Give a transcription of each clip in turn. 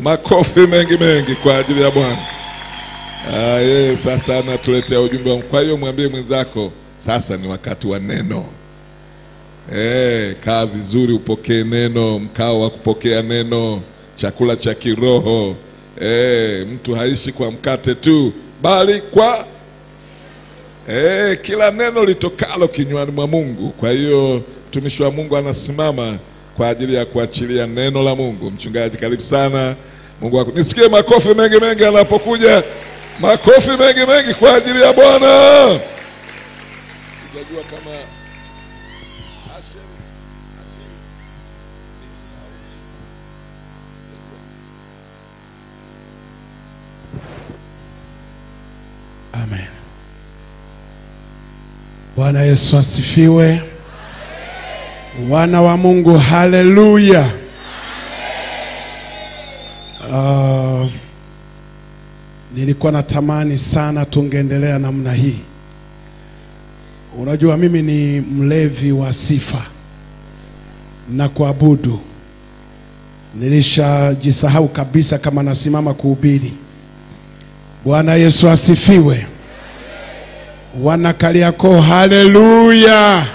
Makofi mengi mengi kwa ajili ya Bwana. Yeye sasa anatuletea ujumbe wa. Kwa hiyo mwambie mwenzako sasa ni wakati wa neno. Kaa vizuri upokee neno, mkao wa kupokea neno, chakula cha kiroho. Mtu haishi kwa mkate tu, bali kwa kila neno litokalo kinywani mwa Mungu. Kwa hiyo mtumishi wa Mungu anasimama kwa ajili ya kuachilia neno la Mungu. Mchungaji, karibu sana. Mungu wako. Nisikie makofi mengi mengi anapokuja. Makofi mengi mengi kwa ajili ya Bwana. Sijajua kama Amen. Bwana Yesu asifiwe. Wana wa Mungu, haleluya. Nilikuwa natamani sana tungeendelea namna hii. Unajua mimi ni mlevi wa sifa na kuabudu. Nilishajisahau kabisa kama nasimama kuhubiri. Bwana Yesu asifiwe. Wana Kariakoo, haleluya.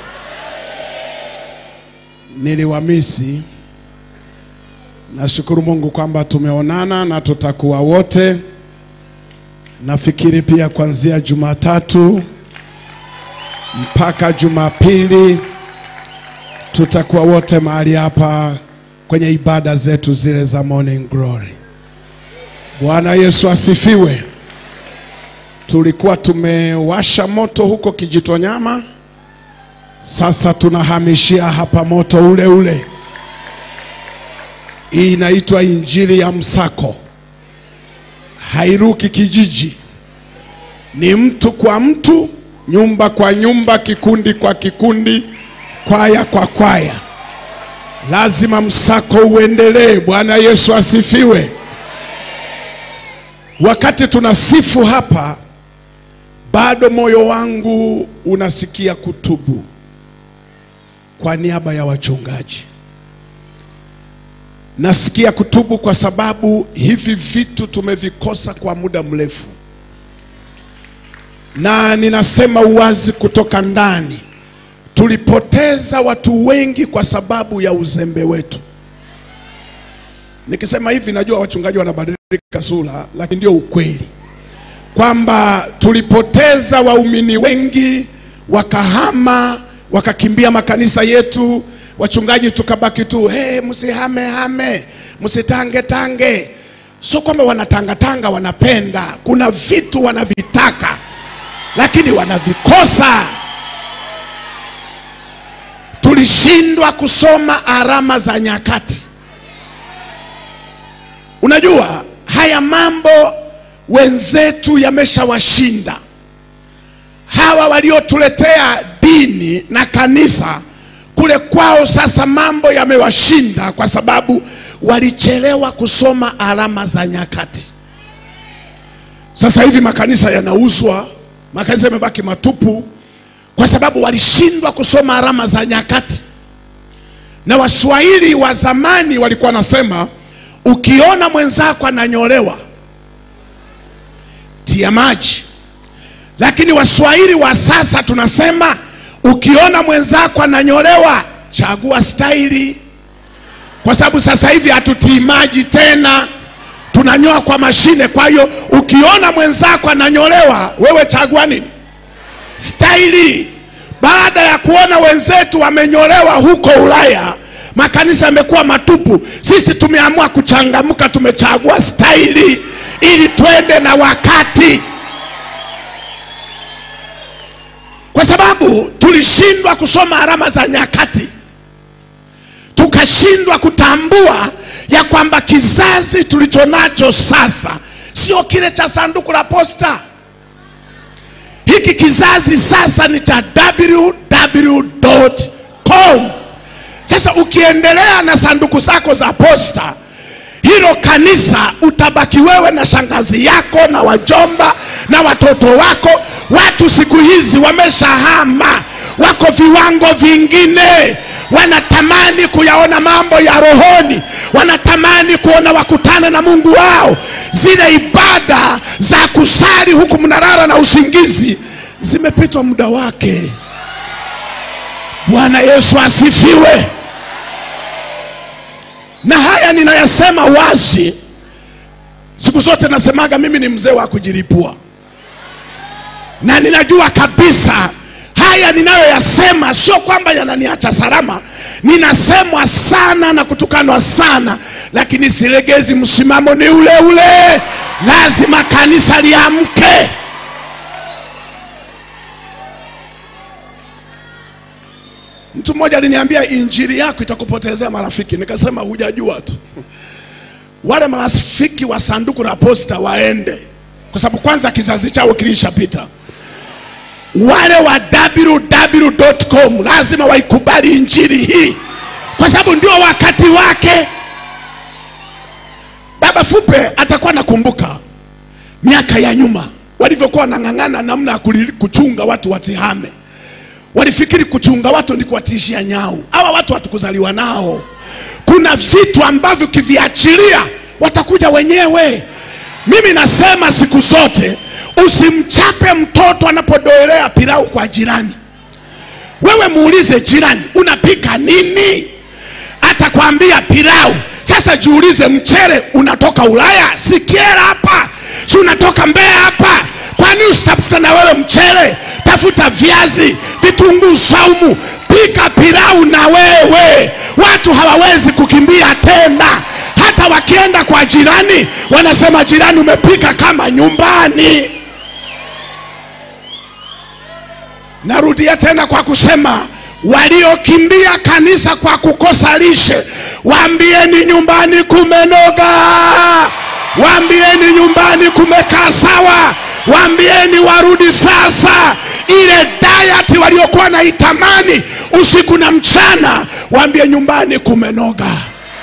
Niliwamisi. Nashukuru Mungu kwamba tumeonana na tutakuwa wote. Nafikiri pia kuanzia Jumatatu mpaka Jumapili tutakuwa wote mahali hapa kwenye ibada zetu zile za Morning Glory. Bwana Yesu asifiwe. Tulikuwa tumewasha moto huko Kijitonyama. Sasa tunahamishia hapa moto ule ule. Hii inaitwa injili ya msako. Hairuki kijiji. Ni mtu kwa mtu, nyumba kwa nyumba, kikundi kwa kikundi, kwaya kwa kwaya. Lazima msako uendelee. Bwana Yesu asifiwe. Wakati tunasifu hapa, bado moyo wangu unasikia kutubu kwa niaba ya wachungaji. Nasikia kutubu kwa sababu hivi vitu tumevikosa kwa muda mrefu. Na ninasema uwazi kutoka ndani, tulipoteza watu wengi kwa sababu ya uzembe wetu. Nikisema hivi najua wachungaji wanabadilika sura, lakini ndio ukweli. Kwamba tulipoteza waumini wengi, wakahama, wakakimbia makanisa yetu. Wachungaji tukabaki tu, msihame hame, msitange tange. Sio kwamba wanatanga tanga wanapenda, kuna vitu wanavitaka lakini wanavikosa. Tulishindwa kusoma alama za nyakati. Unajua haya mambo wenzetu yameshawashinda. Hawa waliotuletea dini na kanisa kule kwao sasa mambo yamewashinda kwa sababu walichelewa kusoma alama za nyakati. Sasa hivi makanisa yanauzwa, makanisa yamebaki matupu kwa sababu walishindwa kusoma alama za nyakati. Na Waswahili wa zamani walikuwa nasema, ukiona mwenzako ananyolewa tia maji. Lakini Waswahili wa sasa tunasema, ukiona mwenzako ananyolewa chagua staili. Kwa sababu sasa hivi hatutii maji tena, tunanyoa kwa mashine. Kwa hiyo ukiona mwenzako ananyolewa, wewe chagua nini? Staili. Baada ya kuona wenzetu wamenyolewa huko Ulaya, makanisa yamekuwa matupu, sisi tumeamua kuchangamka, tumechagua staili ili twende na wakati. Kwa sababu tulishindwa kusoma alama za nyakati. Tukashindwa kutambua ya kwamba kizazi tulichonacho sasa sio kile cha sanduku la posta. Hiki kizazi sasa ni cha www.com. Sasa ukiendelea na sanduku zako za posta, hilo kanisa utabaki wewe na shangazi yako na wajomba na watoto wako. Watu siku hizi wameshahama, wako viwango vingine. wanatamani kuyaona mambo ya rohoni, wanatamani kuona wakutane na Mungu wao. Zile ibada za kusali huku mnalala na usingizi zimepitwa muda wake. Bwana Yesu asifiwe. Na haya ninayasema wazi. Siku zote nasemaga mimi ni mzee wa kujilipua, na ninajua kabisa haya ninayoyasema sio kwamba yananiacha salama. Ninasemwa sana na kutukanwa sana, lakini silegezi, msimamo ni ule ule. Lazima kanisa liamke. Mtu mmoja aliniambia injili yako itakupotezea marafiki. Nikasema hujajua tu. Wale marafiki wa sanduku la posta waende, kwa sababu kwanza kizazi chao kilishapita. Wale wa www.com lazima waikubali injili hii, kwa sababu ndio wakati wake. Baba Fupe atakuwa nakumbuka miaka ya nyuma walivyokuwa nang'ang'ana namna ya kuchunga watu watihame. Walifikiri kuchunga watu ni kuwatishia nyau. Hawa watu hatukuzaliwa nao. Kuna vitu ambavyo kiviachilia watakuja wenyewe. Mimi nasema siku zote usimchape mtoto anapodoelea pilau kwa jirani. Wewe muulize jirani, unapika nini? Atakwambia pilau. Sasa jiulize, mchele unatoka Ulaya? Si Kyela hapa. Si unatoka Mbeya hapa. Kwani usitafuta na wewe mchele? Tafuta viazi, vitunguu saumu, pika pilau na wewe. Watu hawawezi kukimbia tena. Hata wakienda kwa jirani wanasema, jirani umepika kama nyumbani. Narudia tena kwa kusema, waliokimbia kanisa kwa kukosa lishe, waambieni nyumbani kumenoga. Waambieni nyumbani kumekaa sawa. Waambieni warudi sasa. Ile diet waliokuwa na itamani usiku na mchana, waambie nyumbani kumenoga.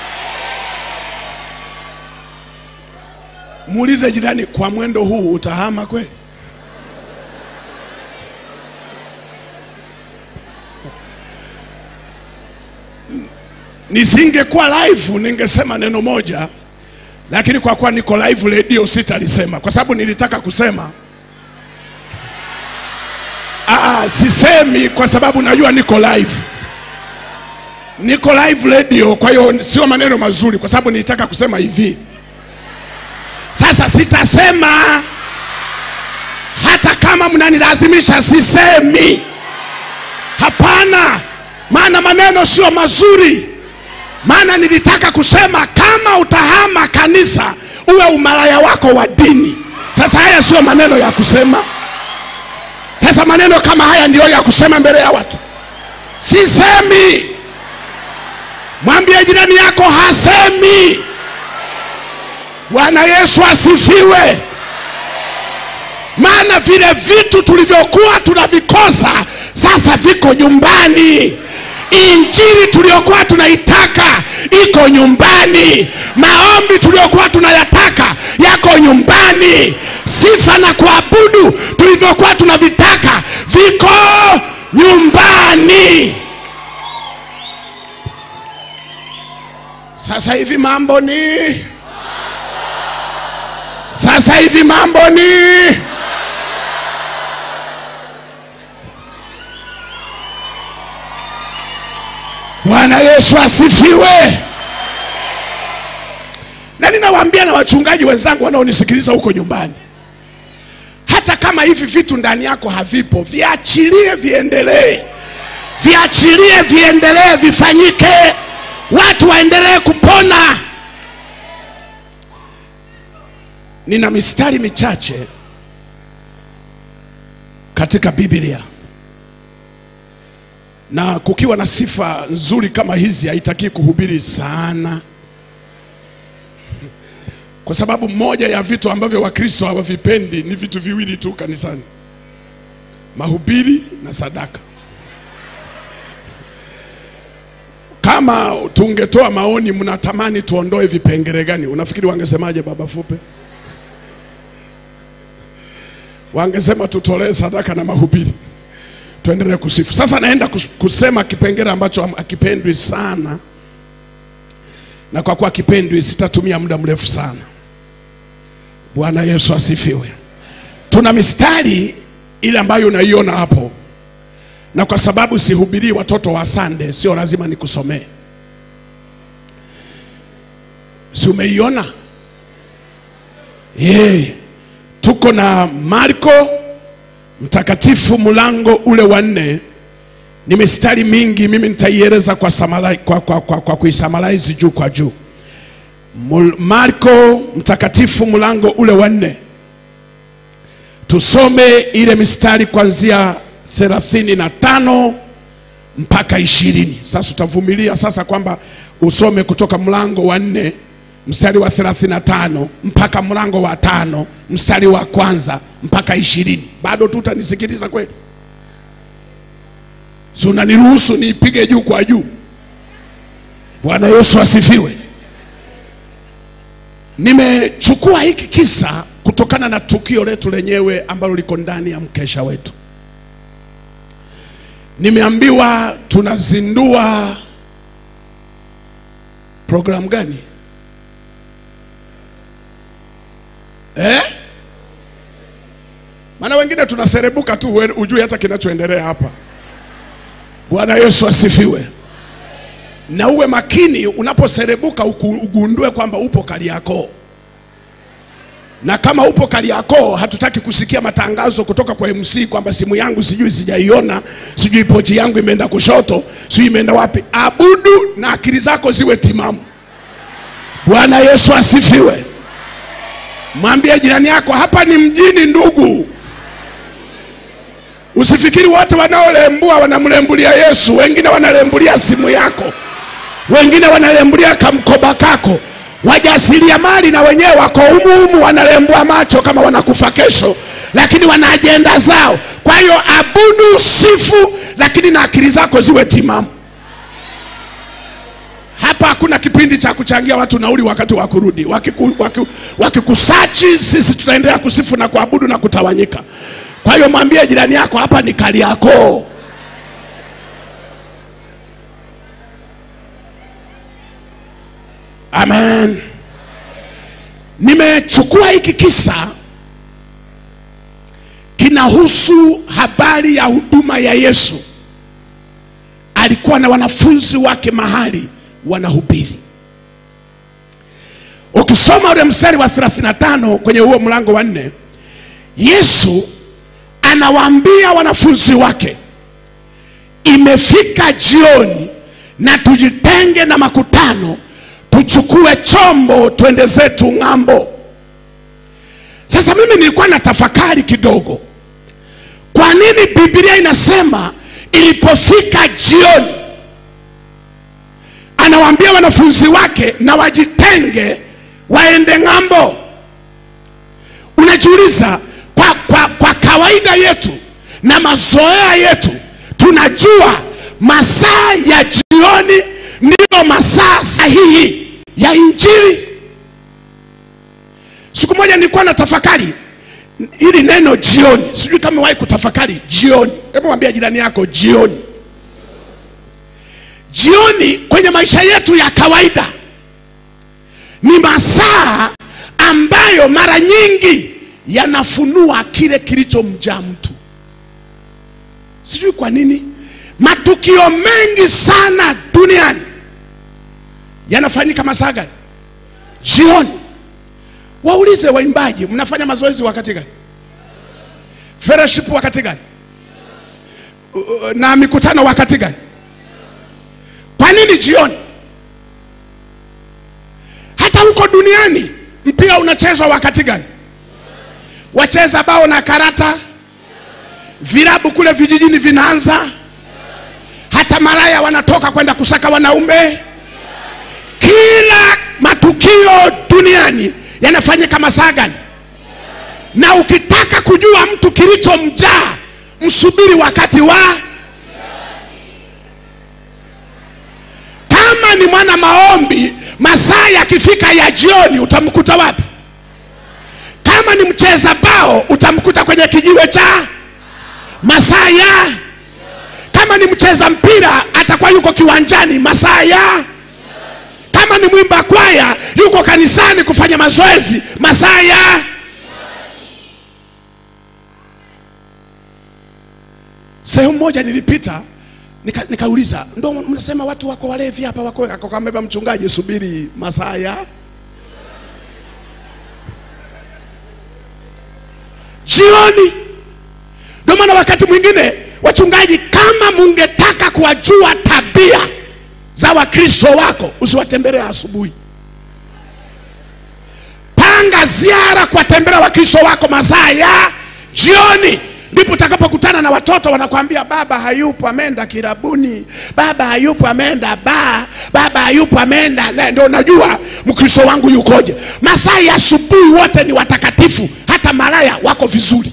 Muulize jirani, kwa mwendo huu utahama kweli? Nisingekuwa live ningesema neno moja, lakini kwa kuwa niko live radio sitalisema, kwa sababu nilitaka kusema. Sisemi kwa sababu najua niko live. Niko live radio, kwa hiyo sio maneno mazuri, kwa sababu nilitaka kusema hivi. Sasa sitasema, hata kama mnanilazimisha sisemi. Hapana, maana maneno sio mazuri. Maana nilitaka kusema kama utahama kanisa uwe umalaya wako wa dini. Sasa haya sio maneno ya kusema. Sasa maneno kama haya ndio ya kusema mbele ya watu. Sisemi. Mwambie jirani yako hasemi. Bwana Yesu asifiwe. Maana vile vitu tulivyokuwa tunavikosa sasa viko nyumbani. Injili tuliokuwa tunaitaka iko nyumbani. Maombi tuliokuwa tunayataka yako nyumbani. Sifa na kuabudu tulivyokuwa tunavitaka viko nyumbani. Sasa hivi mambo ni Bwana Yesu asifiwe. Na ninawaambia na wachungaji wenzangu wanaonisikiliza huko nyumbani, hata kama hivi vitu ndani yako havipo, viachilie viendelee. Viachilie viendelee, vifanyike. Watu waendelee kupona. Nina mistari michache katika Biblia, na kukiwa na sifa nzuri kama hizi haitaki kuhubiri sana, kwa sababu moja ya vitu ambavyo Wakristo hawavipendi ni vitu viwili tu kanisani: mahubiri na sadaka. Kama tungetoa maoni, mnatamani tuondoe vipengele gani? Unafikiri wangesemaje Baba Fupe? Wangesema tutolee sadaka na mahubiri. Tuendelee kusifu. Sasa naenda kusema kipengele ambacho hakipendwi sana, na kwa kuwa hakipendwi sitatumia muda mrefu sana. Bwana Yesu asifiwe. Tuna mistari ile ambayo unaiona hapo, na kwa sababu sihubiri watoto wa Sunday sio lazima nikusomee. Si umeiona? Tuko na Marko mtakatifu mlango ule wa 4. Ni mistari mingi, mimi nitaieleza kwa kuisummarize juu kwa juu. Marko mtakatifu mlango ule wa 4. Tusome ile mistari kuanzia 35 mpaka 20. Sasa utavumilia sasa kwamba usome kutoka mlango wa 4 mstari wa 35 mpaka mlango wa 5 mstari wa kwanza mpaka 20. Bado tutanisikiliza kweli? Si unaniruhusu nipige juu kwa juu? Bwana Yesu asifiwe. Nimechukua hiki kisa kutokana na tukio letu lenyewe ambalo liko ndani ya mkesha wetu. Nimeambiwa tunazindua program gani? Maana wengine tunaserebuka tu, ujue hata kinachoendelea hapa. Bwana Yesu asifiwe. Na uwe makini unaposerebuka, ugundue kwamba upo Kariakoo. Na kama upo Kariakoo, hatutaki kusikia matangazo kutoka kwa MC kwamba simu yangu sijui sijaiona, sijui pochi yangu imeenda kushoto, sijui imeenda wapi. Abudu na akili zako ziwe timamu. Bwana Yesu asifiwe. Mwambie jirani yako, hapa ni mjini ndugu. Usifikiri wote wanaolembua wanamlembulia Yesu. Wengine wanalembulia simu yako, wengine wanalembulia kamkoba kako. Wajasiriamali na wenyewe wako humu wanalembua macho kama wanakufa kesho, lakini wana ajenda zao. Kwa hiyo abudu, sifu, lakini na akili zako ziwe timamu. Hapa hakuna kipindi cha kuchangia watu nauli wakati wa kurudi. Wakikusachi, sisi tunaendelea kusifu na kuabudu na kutawanyika. Kwa hiyo mwambie jirani yako, hapa ni Kariakoo. Amen. Nimechukua hiki kisa, kinahusu habari ya huduma ya Yesu. Alikuwa na wanafunzi wake mahali wanahubiri. Ukisoma ule mstari wa 35 kwenye huo mlango wa 4, Yesu anawaambia wanafunzi wake, imefika jioni na tujitenge na makutano, tuchukue chombo twende zetu ng'ambo. Sasa mimi nilikuwa na tafakari kidogo, kwa nini Biblia inasema ilipofika jioni anawaambia wanafunzi wake na wajitenge waende ng'ambo? Unajiuliza, kwa kawaida yetu na mazoea yetu tunajua masaa ya jioni ndio masaa sahihi ya Injili. Siku moja nilikuwa na tafakari hili neno jioni. Sijui kama wahi kutafakari jioni. Hebu mwambie jirani yako, jioni. Jioni kwenye maisha yetu ya kawaida ni masaa ambayo mara nyingi yanafunua kile kilichomjaa mtu. Sijui kwa nini matukio mengi sana duniani yanafanyika masaa gani? Jioni. Waulize waimbaji, mnafanya mazoezi wakati gani? Fellowship wakati gani? Na mikutano wakati gani? Kwa nini jioni? Hata huko duniani mpira unachezwa wakati gani? Wacheza bao na karata, vilabu kule vijijini vinaanza, hata maraya wanatoka kwenda kusaka wanaume. Kila matukio duniani yanafanyika masaa gani? Na ukitaka kujua mtu kilichomjaa, msubiri wakati wa. Kama ni mwana maombi, masaa yakifika ya jioni utamkuta wapi? Kama ni mcheza bao, utamkuta kwenye kijiwe cha masaa ya. Kama ni mcheza mpira atakuwa yuko kiwanjani masaa ya. Kama ni mwimba kwaya yuko kanisani kufanya mazoezi masaa ya. Sehemu moja nilipita nikauliza, ndio mnasema watu wako walevi hapa wako? Akakambeba mchungaji, subiri masaa ya jioni. Ndio maana wakati mwingine wachungaji, kama mungetaka kuwajua tabia za Wakristo wako, usiwatembelee asubuhi. Panga ziara kuwatembelea Wakristo wako masaa ya jioni. Ndipo utakapokutana na watoto wanakuambia baba hayupo ameenda kirabuni, baba hayupo ameenda baa, baba hayupo ameenda. Ndio unajua Mkristo wangu yukoje. Masaa ya asubuhi wote ni watakatifu, hata malaya wako vizuri.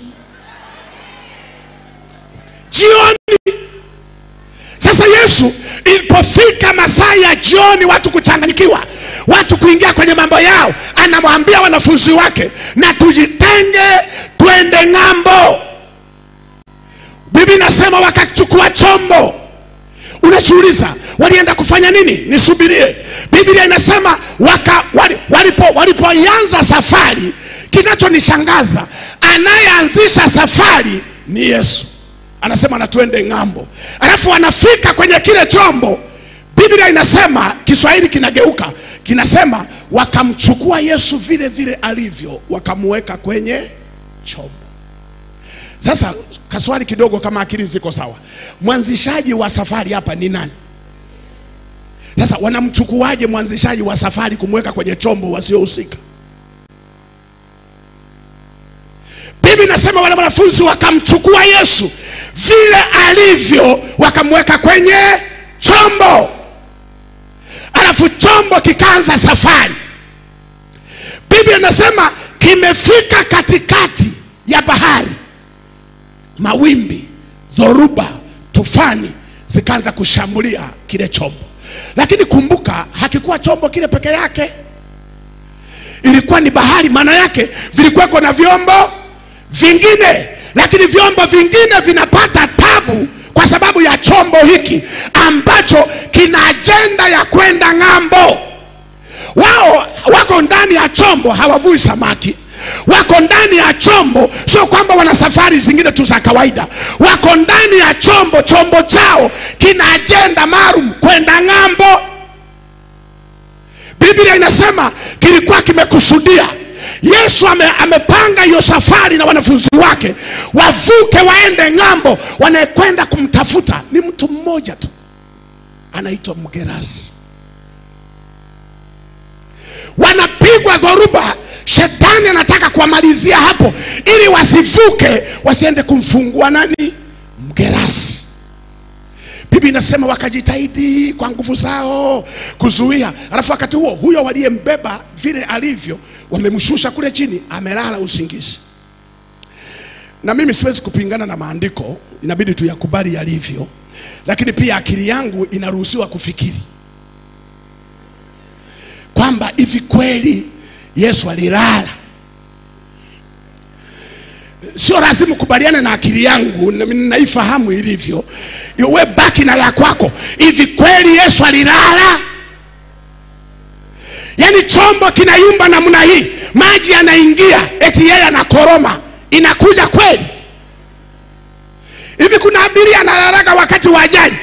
Jioni. Sasa Yesu ilipofika masaa ya jioni, watu kuchanganyikiwa, watu kuingia kwenye mambo yao, anamwambia wanafunzi wake, na tujitenge twende ng'ambo. Biblia inasema wakachukua chombo. Unajiuliza walienda kufanya nini? Nisubirie. Biblia inasema walipoanza safari, kinachonishangaza, anayeanzisha safari ni Yesu. Anasema na tuende ng'ambo. Alafu wanafika kwenye kile chombo. Biblia inasema, Kiswahili kinageuka, kinasema wakamchukua Yesu vile vile alivyo, wakamuweka kwenye chombo. Sasa kaswali kidogo kama akili ziko sawa. Mwanzishaji wa safari hapa ni nani? Sasa wanamchukuaje mwanzishaji wa safari kumweka kwenye chombo wasiohusika? Biblia inasema wale wanafunzi wakamchukua Yesu vile alivyo, wakamweka kwenye chombo. Alafu chombo kikaanza safari. Biblia inasema kimefika katikati ya bahari, mawimbi, dhoruba, tufani zikaanza kushambulia kile chombo. Lakini kumbuka, hakikuwa chombo kile peke yake, ilikuwa ni bahari. Maana yake vilikuwa na vyombo vingine, lakini vyombo vingine vinapata tabu kwa sababu ya chombo hiki ambacho kina ajenda ya kwenda ng'ambo. Wao wako ndani ya chombo, hawavui samaki. Wako ndani ya chombo, sio kwamba wana safari zingine tu za kawaida. Wako ndani ya chombo, chombo chao kina ajenda maalum, kwenda ng'ambo. Biblia inasema kilikuwa kimekusudia. Yesu amepanga hiyo safari na wanafunzi wake wavuke waende ng'ambo. Wanaekwenda kumtafuta ni mtu mmoja tu, anaitwa Mgerasi. Wanapigwa dhoruba, shetani anataka kuwamalizia hapo ili wasivuke, wasiende kumfungua nani? Mgerasi. Biblia inasema wakajitahidi kwa nguvu zao kuzuia. Alafu wakati huo huyo waliyembeba vile alivyo wamemshusha kule chini, amelala usingizi. Na mimi siwezi kupingana na maandiko, inabidi tu yakubali yalivyo, lakini pia akili yangu inaruhusiwa kufikiri kwamba hivi kweli Yesu alilala. Sio lazima kubaliana na akili yangu, naifahamu ilivyo. Wewe baki na ya kwako. Hivi kweli Yesu alilala? Yaani chombo kinayumba namna hii, maji yanaingia, eti yeye anakoroma, inakuja kweli? Hivi kuna abiria analalaga wakati wa ajali,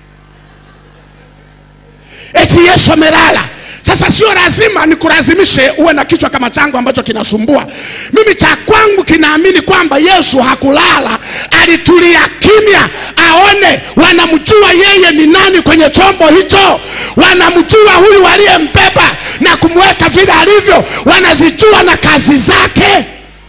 eti Yesu amelala? Sasa sio lazima nikulazimishe uwe na kichwa kama changu ambacho kinasumbua. Mimi cha kwangu kinaamini kwamba Yesu hakulala, alitulia kimya aone wanamjua yeye ni nani kwenye chombo hicho. Wanamjua huyu waliyembeba na kumweka vile alivyo, wanazijua na kazi zake.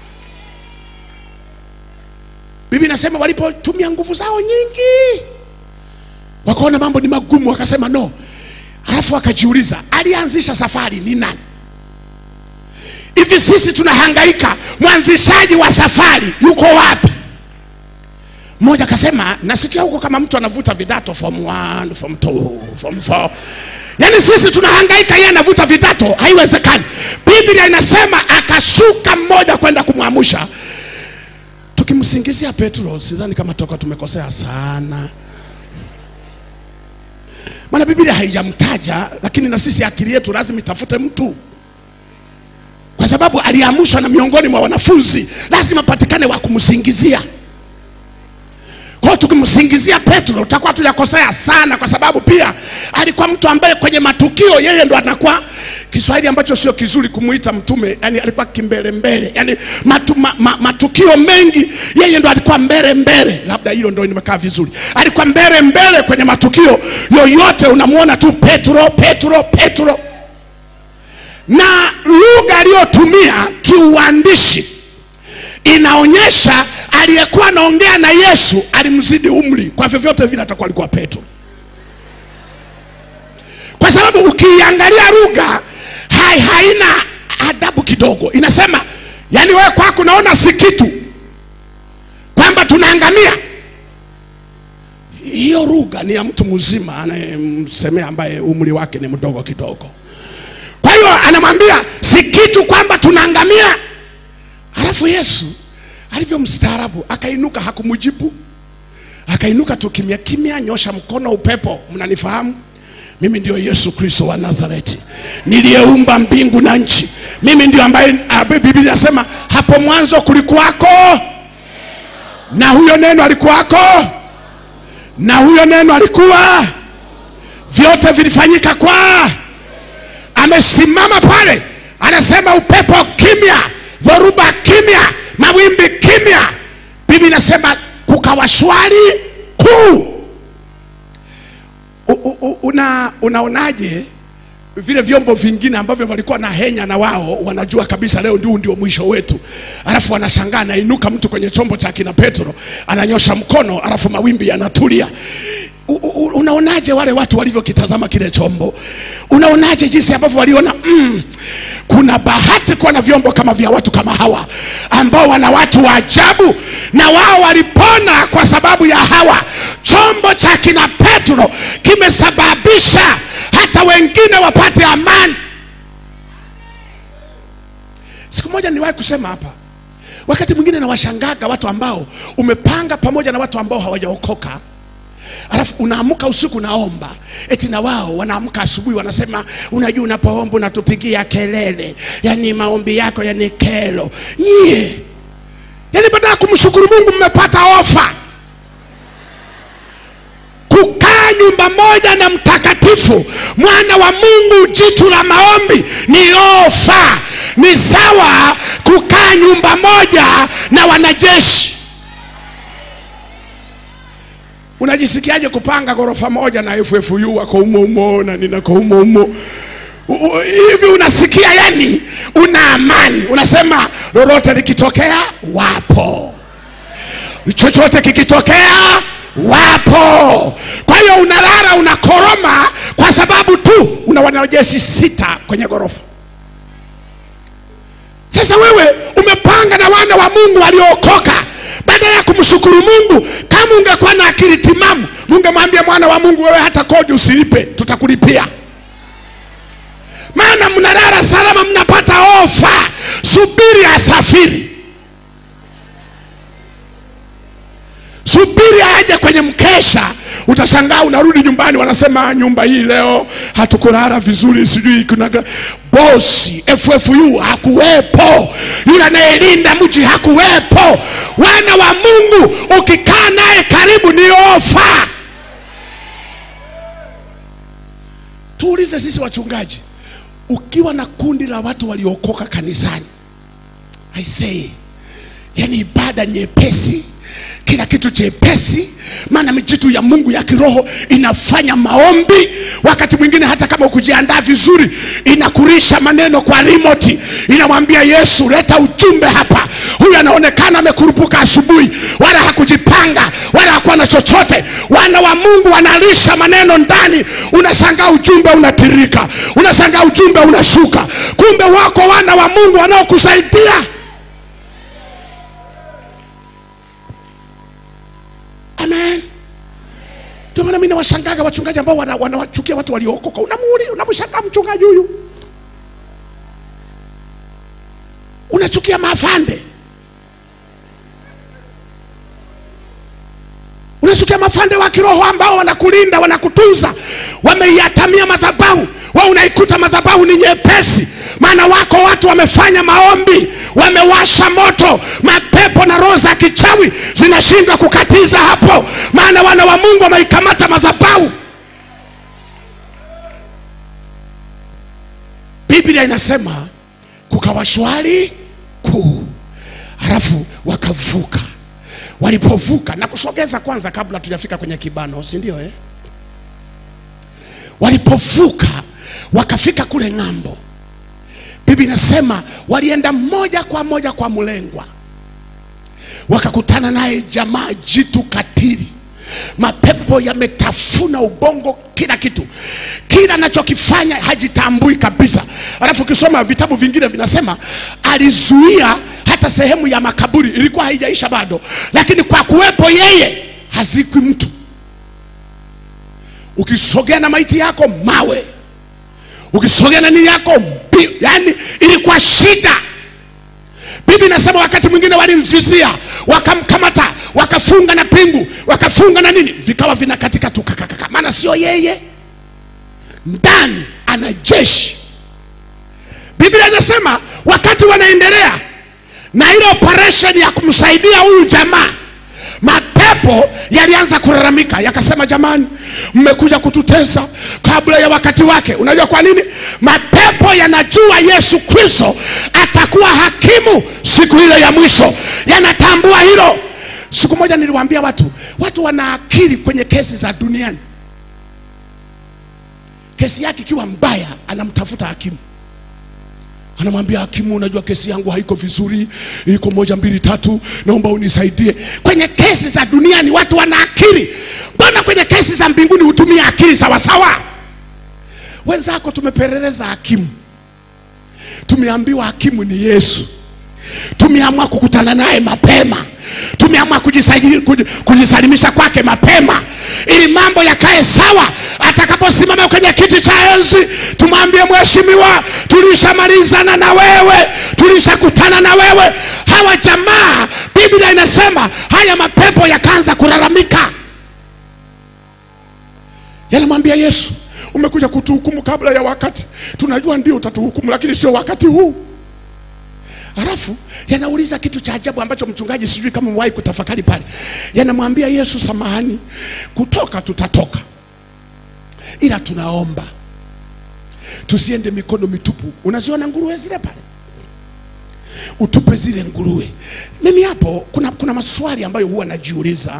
Biblia inasema walipotumia nguvu zao nyingi, wakaona mambo ni magumu, wakasema no. Alafu wakajiuliza, alianzisha safari ni nani? Hivi sisi tunahangaika, mwanzishaji wa safari yuko wapi? Mmoja akasema, nasikia huko kama mtu anavuta vidato form 1, form 2, form 4. Yaani sisi tunahangaika, yeye anavuta vidato, haiwezekani. Biblia inasema akashuka mmoja kwenda kumwamsha. Tukimsingizia Petro, sidhani kama toka tumekosea sana. Maana Biblia haijamtaja, lakini na sisi akili yetu lazima itafute mtu, kwa sababu aliamshwa na miongoni mwa wanafunzi, lazima patikane wa kumsingizia. Kwa tukimsingizia Petro tutakuwa tujakosea sana, kwa sababu pia alikuwa mtu ambaye kwenye matukio yeye ndo anakuwa, Kiswahili ambacho sio kizuri kumuita mtume, yani alikuwa kimbele mbele, yani matukio mengi yeye ndo alikuwa mbele mbele, labda hilo ndo nimekaa vizuri, alikuwa mbele mbele kwenye matukio yoyote, unamuona tu Petro Petro Petro. Na lugha aliyotumia kiuandishi inaonyesha aliyekuwa anaongea na Yesu alimzidi umri, kwa vyovyote vile atakuwa alikuwa Petro, kwa sababu ukiangalia lugha haina adabu kidogo. Inasema yani wewe kwako unaona si kitu, kwamba tunaangamia. Hiyo lugha ni ya mtu mzima anayemsemea ambaye umri wake ni mdogo kidogo. Kwa hiyo anamwambia si kitu kwamba tunaangamia. Halafu Yesu alivyo mstaarabu akainuka, hakumujibu, akainuka tu kimya kimya, nyosha mkono, upepo, mnanifahamu? Mimi ndio Yesu Kristo wa Nazareti, niliyeumba mbingu na nchi. Mimi ndio ambaye Biblia inasema hapo mwanzo kulikuwako, na huyo neno alikuwako, na huyo neno alikuwa, vyote vilifanyika kwa. Amesimama pale anasema upepo kimya, dhoruba kimya, mawimbi kimya. Biblia inasema kukawa shwari kuu. Unaonaje vile vyombo vingine ambavyo walikuwa na henya na wao wanajua kabisa leo ndio mwisho wetu, alafu wanashangaa anainuka mtu kwenye chombo cha kina Petro, ananyosha mkono, alafu mawimbi yanatulia. Unaonaje wale watu walivyokitazama kile chombo? Unaonaje jinsi ambavyo waliona kuna bahati kuwa na vyombo kama vya watu kama hawa ambao wana watu wa ajabu, na wao walipona kwa sababu ya hawa. Chombo cha kina Petro kimesababisha hata wengine wapate amani. Siku moja niliwahi kusema hapa, wakati mwingine na washangaga watu ambao umepanga pamoja na watu ambao hawajaokoka, alafu unaamuka usiku naomba, eti na wao wanaamka asubuhi wanasema unajua unapoomba unatupigia kelele, yani maombi yako yani kelo. Nyie yani badala kumshukuru Mungu mmepata ofa. Kukaa nyumba moja na mtakatifu mwana wa Mungu, jitu la maombi, ni ofa. Ni sawa kukaa nyumba moja na wanajeshi. Unajisikiaje kupanga ghorofa moja na FFU wako umo na ninako umo? Hivi unasikia yani una amani, unasema lolote likitokea wapo, chochote kikitokea wapo. Kwa hiyo unalala unakoroma kwa sababu tu una wanajeshi 6 kwenye ghorofa. Sasa wewe umepanga na wana wa Mungu waliookoka, badala ya kumshukuru Mungu. Kama ungekuwa na akili timamu, ungemwambia mwana wa Mungu wewe hata kodi usilipe, tutakulipia. Maana mnalala salama, mnapata ofa. Subiri asafiri, subiri aje kwenye mkesha. Utashangaa unarudi nyumbani wanasema nyumba hii leo hatukulala vizuri, sijui kuna bosi FFU hakuwepo, yule anayelinda mji hakuwepo. Wana wa Mungu ukikaa naye karibu ni ofa. Tuulize sisi wachungaji, ukiwa na kundi la watu waliokoka kanisani, I say yani ibada nyepesi, kila kitu chepesi, maana mijitu ya Mungu ya kiroho inafanya maombi. Wakati mwingine hata kama ukujiandaa vizuri, inakurisha maneno kwa remote, inamwambia Yesu leta ujumbe hapa. Huyu anaonekana amekurupuka asubuhi, wala hakujipanga, wala hakuwa na chochote. Wana wa Mungu wanalisha maneno ndani, unashangaa ujumbe unatirika, unashangaa ujumbe unashuka. Kumbe wako wana wa Mungu wanaokusaidia. Amen. Ndio maana mimi nawashangaga wachungaji ambao wanawachukia watu waliokoka. Unamshangaa mchungaji huyu, unachukia maafande, unachukia maafande wa kiroho ambao wanakulinda, wanakutunza, wameiatamia madhabahu. Wewe unaikuta madhabahu ni nyepesi, maana wako watu wamefanya maombi, wamewasha moto, mapepo na roho za kichawi zinashindwa kukatiza hapo, maana wana wa Mungu wameikamata madhabahu. Biblia inasema kukawa shwari kuu, halafu wakavuka. Walipovuka na kusogeza kwanza kabla tujafika kwenye kibano, si ndio Walipovuka wakafika kule ng'ambo, Biblia inasema walienda moja kwa mlengwa, wakakutana naye jamaa jitu katili. Mapepo yametafuna ubongo, kila kitu, kila anachokifanya hajitambui kabisa. Alafu ukisoma vitabu vingine vinasema alizuia hata sehemu ya makaburi, ilikuwa haijaisha bado, lakini kwa kuwepo yeye hazikwi mtu. Ukisogea na maiti yako mawe, ukisogea na nini yako yani ilikuwa shida. Biblia inasema wakati mwingine walimvizia, wakamkamata, wakafunga na pingu, wakafunga na nini, vikawa vinakatika tu kakaka, maana sio yeye, ndani ana jeshi. Biblia inasema wakati wanaendelea na ile operation ya kumsaidia huyu jamaa, mapepo yalianza kulalamika, yakasema jamani, mmekuja kututesa kabla ya wakati wake. Unajua kwa nini? Mapepo yanajua Yesu Kristo atakuwa hakimu siku ile ya mwisho, yanatambua hilo. Siku moja niliwaambia watu wana akili kwenye kesi za duniani. Kesi yake ikiwa mbaya, anamtafuta hakimu, anamwambia hakimu, unajua kesi yangu haiko vizuri, iko 1 2 3, naomba unisaidie. Kwenye kesi za duniani watu wana akili. Mbona kwenye kesi za mbinguni hutumia akili sawa sawa? Wenzako tumepeleleza hakimu, tumeambiwa hakimu ni Yesu, tumeamua kukutana naye mapema, tumeamua kujisalimisha kwake mapema, ili mambo yakae sawa. Atakaposimama kwenye kiti cha enzi, tumwambie mheshimiwa, tulishamalizana na wewe, tulishakutana na wewe. Hawa jamaa, Biblia inasema haya mapepo yakaanza kulalamika, yanamwambia Yesu, umekuja kutuhukumu kabla ya wakati. Tunajua ndio utatuhukumu, lakini sio wakati huu. Halafu yanauliza kitu cha ajabu ambacho mchungaji sijui kama mwahi kutafakari pale. Yanamwambia Yesu, samahani, kutoka tutatoka, ila tunaomba tusiende mikono mitupu. Unaziona nguruwe zile pale? Utupe zile nguruwe. Mimi hapo kuna maswali ambayo huwa najiuliza.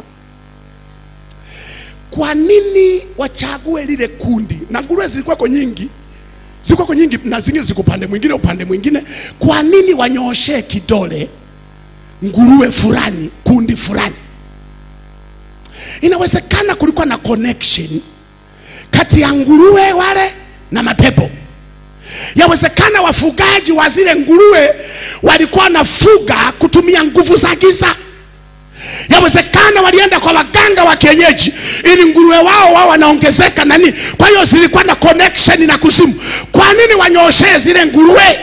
Kwa nini wachague lile kundi? Na nguruwe zilikuwa nyingi, na zingine ziko upande mwingine. Kwa nini wanyooshe kidole nguruwe fulani, kundi fulani? Inawezekana kulikuwa na connection kati ya nguruwe wale na mapepo. Yawezekana wafugaji wa zile nguruwe walikuwa nafuga kutumia nguvu za giza. Yawezekana walienda kwa waganga wa kienyeji ili nguruwe wao wanaongezeka nani. Kwa hiyo zilikuwa na connection na kuzimu. Kwa nini wanyooshe zile nguruwe?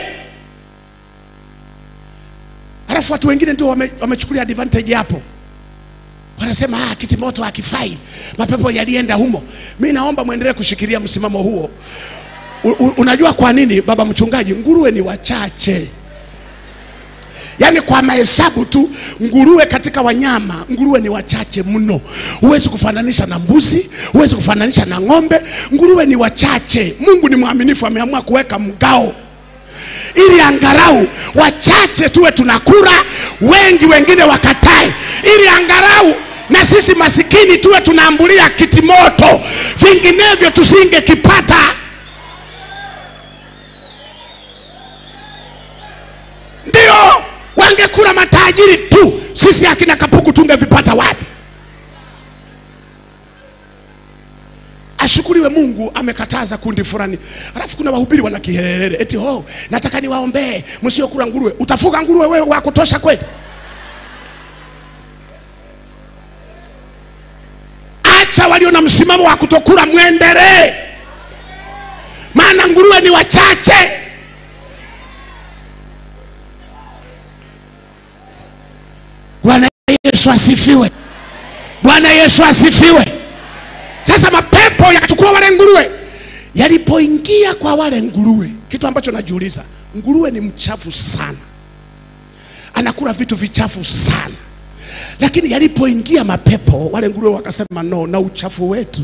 Halafu watu wengine ndio wamechukulia advantage hapo. Wanasema kitimoto hakifai, mapepo yalienda humo. Mimi naomba muendelee kushikilia msimamo huo. Unajua kwa nini baba mchungaji? Nguruwe ni wachache. Yaani kwa mahesabu tu, nguruwe katika wanyama, nguruwe ni wachache mno. Huwezi kufananisha na mbuzi, huwezi kufananisha na ng'ombe. Nguruwe ni wachache. Mungu ni mwaminifu, ameamua kuweka mgao ili angalau wachache tuwe tunakula, wengi wengine wakatae, ili angalau na sisi masikini tuwe tunaambulia kitimoto, vinginevyo tusingekipata. Ndio wangekula matajiri tu, sisi akina Kapuku tungevipata wapi? Ashukuriwe Mungu amekataza kundi fulani. Halafu kuna wahubiri wana kihelele eti nataka niwaombee msiokula nguruwe. Utafuga nguruwe wewe wa kutosha kweli? Acha walio na msimamo wa kutokula muendelee, maana nguruwe ni wachache. Bwana Yesu asifiwe. Bwana Yesu asifiwe. Sasa mapepo yakachukua wale nguruwe Alipoingia kwa wale nguruwe, kitu ambacho najiuliza, nguruwe ni mchafu sana, anakula vitu vichafu sana, lakini yalipoingia mapepo, wale nguruwe wakasema no, na uchafu wetu,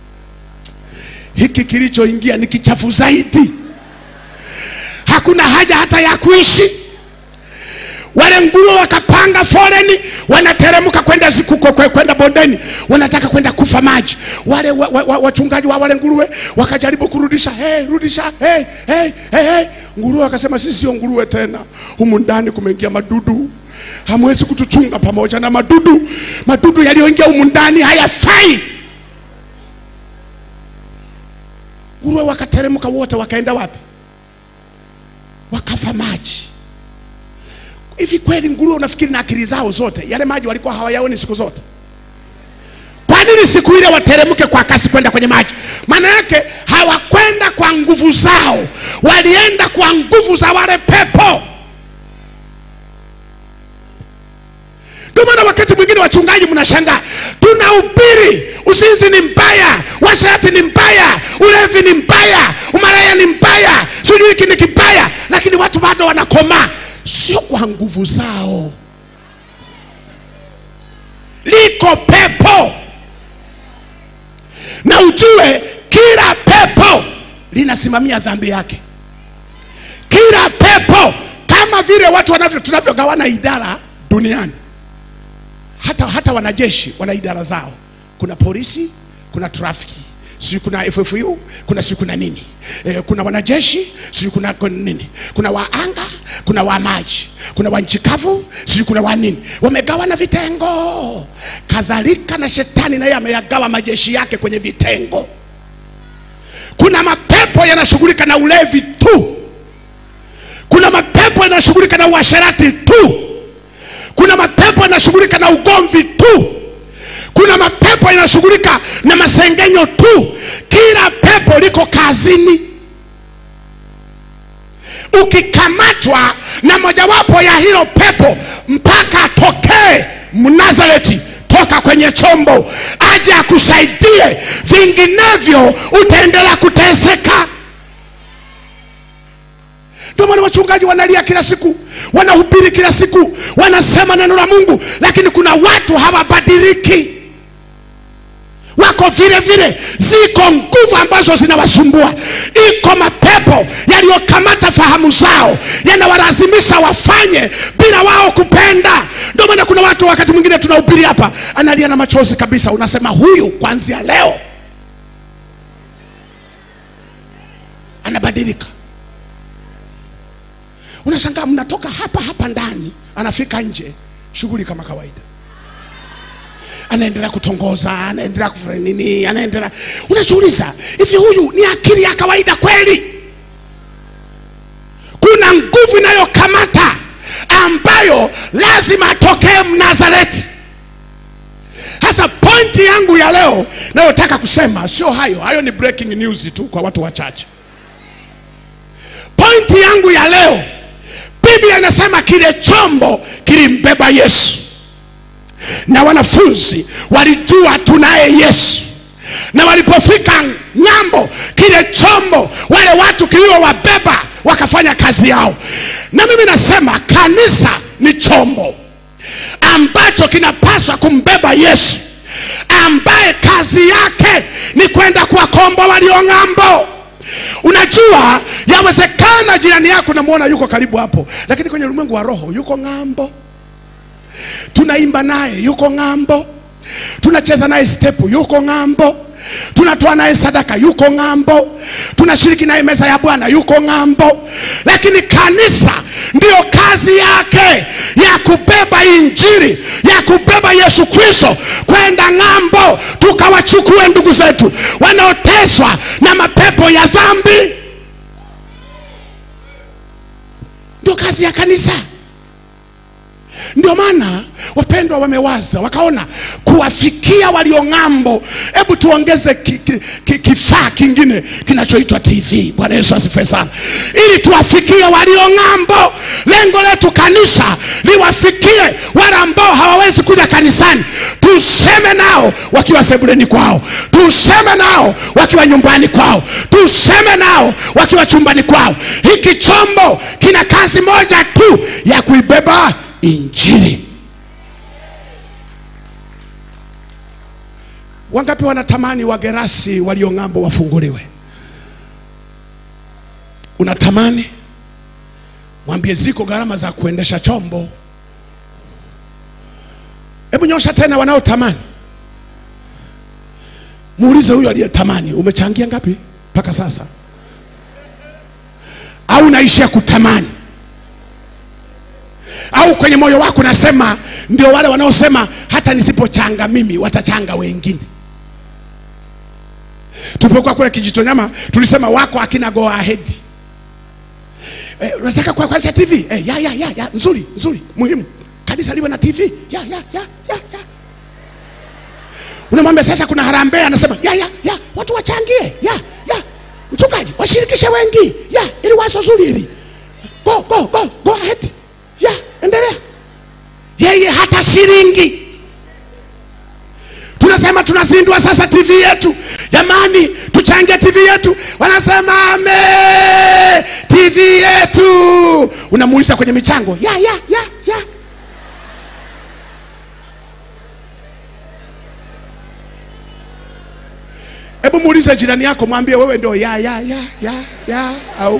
hiki kilichoingia ni kichafu zaidi, hakuna haja hata ya kuishi. Wale nguruwe wakapanga foleni, wanateremka kwenda bondeni, wanataka kwenda kufa maji. Wale wachungaji wa wale nguruwe wakajaribu kurudisha, rudisha, nguruwe wakasema sisi sio nguruwe tena, humu ndani kumeingia madudu, hamwezi kutuchunga pamoja na madudu. Madudu yaliyoingia humu ndani hayafai. Nguruwe wakateremka wote, wakaenda wapi? Wakafa maji. Hivi kweli nguruwe unafikiri na akili zao zote yale maji walikuwa hawayaoni siku zote? Kwa nini siku ile wateremke kwa kasi kwenda kwenye maji? Maana yake hawakwenda kwa nguvu zao, walienda kwa nguvu za wale pepo. Ndio maana wakati mwingine wachungaji mnashangaa, tunahubiri usinzi ni mbaya, washarati ni mbaya, ulevi ni mbaya, umaraya ni mbaya, sijui hiki ni kibaya, lakini watu bado wanakoma. Sio kwa nguvu zao, liko pepo. Na ujue kila pepo linasimamia dhambi yake. Kila pepo, kama vile watu tunavyogawana idara duniani, hata wanajeshi wana idara zao. Kuna polisi, kuna trafiki, sio kuna FFU, kuna nini, kuna wanajeshi, sio kuna nini, kuna waanga, kuna wa maji, kuna wa nchi kavu, sio kuna wa nini. Wamegawana vitengo. Kadhalika na shetani naye ameyagawa majeshi yake kwenye vitengo. Kuna mapepo yanashughulika na ulevi tu, kuna mapepo yanashughulika na uasherati tu, kuna mapepo yanashughulika na ugomvi tu, kuna mapepo yanashughulika na masengenyo tu. Kila pepo liko kazini. Ukikamatwa na mojawapo ya hilo pepo, mpaka atokee Mnazareti toka kwenye chombo aje akusaidie, vinginevyo utaendelea kuteseka. Ndio maana wachungaji wanalia kila siku, wanahubiri kila siku, wanasema neno la Mungu, lakini kuna watu hawabadiliki. Wako vile vile. Ziko nguvu ambazo zinawasumbua. Iko mapepo yaliyokamata fahamu zao, yanawalazimisha wafanye bila wao kupenda. Ndio maana kuna watu wakati mwingine tunahubiri hapa, analia na machozi kabisa, unasema huyu kuanzia leo anabadilika. Unashangaa mnatoka hapa ndani, anafika nje shughuli kama kawaida, anaendelea kutongoza, anaendelea kufanya nini, anaendelea. Unajiuliza, hivi huyu ni akili ya kawaida kweli? Kuna nguvu inayokamata ambayo lazima atokee Mnazareti. Hasa pointi yangu ya leo nayotaka kusema sio hayo ni breaking news tu kwa watu wachache. Pointi yangu ya leo, Biblia inasema kile chombo kilimbeba Yesu, na wanafunzi walijua tunaye Yesu. Na walipofika ng'ambo, kile chombo, wale watu kiliowabeba wakafanya kazi yao. Na mimi nasema kanisa ni chombo ambacho kinapaswa kumbeba Yesu, ambaye kazi yake ni kwenda kuwakomboa walio ng'ambo. Unajua, yawezekana jirani yako namuona yuko karibu hapo, lakini kwenye ulimwengu wa roho yuko ng'ambo. Tunaimba naye yuko ng'ambo, tunacheza naye step yuko ng'ambo, tunatoa naye sadaka yuko ng'ambo, tunashiriki naye meza ya Bwana yuko ng'ambo. Lakini kanisa ndio kazi yake ya kubeba injili, ya kubeba Yesu Kristo kwenda ng'ambo, tukawachukue ndugu zetu wanaoteswa na mapepo ya dhambi. Ndio kazi ya kanisa. Ndio maana wapendwa wamewaza wakaona kuwafikia walio ng'ambo, hebu tuongeze kifaa kingine kinachoitwa TV. Bwana Yesu asifiwe sana. Ili tuwafikie walio ng'ambo, lengo letu kanisa liwafikie wale ambao hawawezi kuja kanisani. Tuseme nao wakiwa sebuleni kwao, tuseme nao wakiwa nyumbani kwao, tuseme nao wakiwa chumbani kwao. Hiki chombo kina kazi moja tu ya kuibeba injili. Wangapi wanatamani wagerasi walio ng'ambo wafunguliwe? Unatamani? Mwambie ziko gharama za kuendesha chombo. Hebu nyosha tena wanaotamani. Muulize huyo aliyetamani, umechangia ngapi mpaka sasa? Au unaishia kutamani? Au kwenye moyo wako nasema ndio wale wanaosema hata nisipochanga mimi watachanga wengine? Tulipokuwa kule Kijitonyama tulisema wako akina go ahead. Unataka kwa TV? Ya nzuri muhimu. Kanisa liwe na TV. Ya. Unamwambia sasa kuna harambee, anasema ya watu wachangie. Ya mchungaji washirikishe wengi. Ya ili wazo zuri hili. Go ahead. Ya endelea. Yeye hata shilingi. Tunasema tunazindua sasa TV yetu. Jamani tuchangie TV yetu. Wanasema ame TV yetu. Unamuuliza kwenye michango. Ya. Hebu muulize jirani yako, mwambie wewe ndio ya au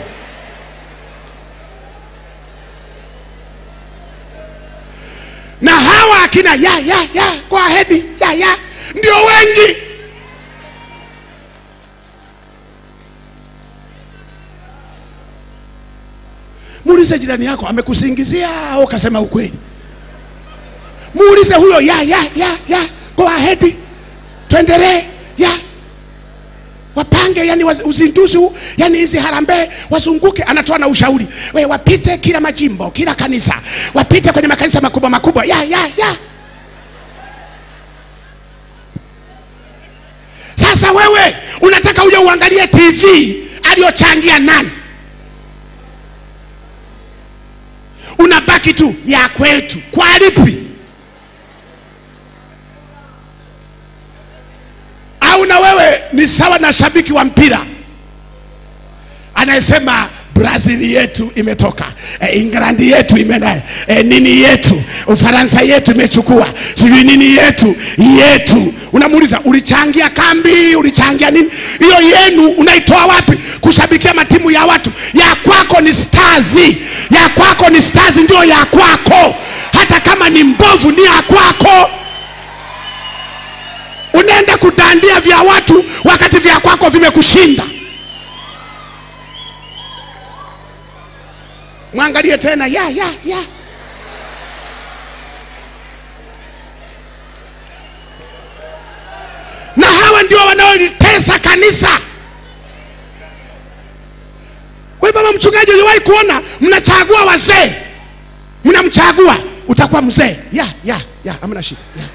na hawa akina ya kwa hedi ya ndio wengi. Muulize jirani yako amekusingizia au kasema ukweli. Muulize huyo ya kwa hedi, tuendelee. Ya wapange, yani uzinduzi, yani hizi harambee wazunguke. Anatoa na ushauri, wewe wapite kila majimbo, kila kanisa, wapite kwenye makanisa makubwa ya. Sasa wewe unataka uje uangalie TV aliyochangia nani? Unabaki tu ya kwetu. Kwa lipi? Au na wewe ni sawa na shabiki wa mpira anayesema Brazil yetu imetoka, England yetu imeenda, nini yetu, Ufaransa yetu imechukua, sijui nini yetu. Unamuuliza ulichangia kambi, ulichangia nini? Hiyo yenu unaitoa wapi kushabikia matimu ya watu? Ya kwako ni stars, ya kwako ni stars, ndio ya kwako. Hata kama ni mbovu ni ya kwako. Unaenda kudandia vya watu wakati vya kwako vimekushinda. Mwangalie tena ya. Na hawa ndio wanaolitesa kanisa. Wewe baba mchungaji, uliwahi kuona mnachagua wazee? Mnamchagua utakuwa mzee. Ya hamna shida. Ya.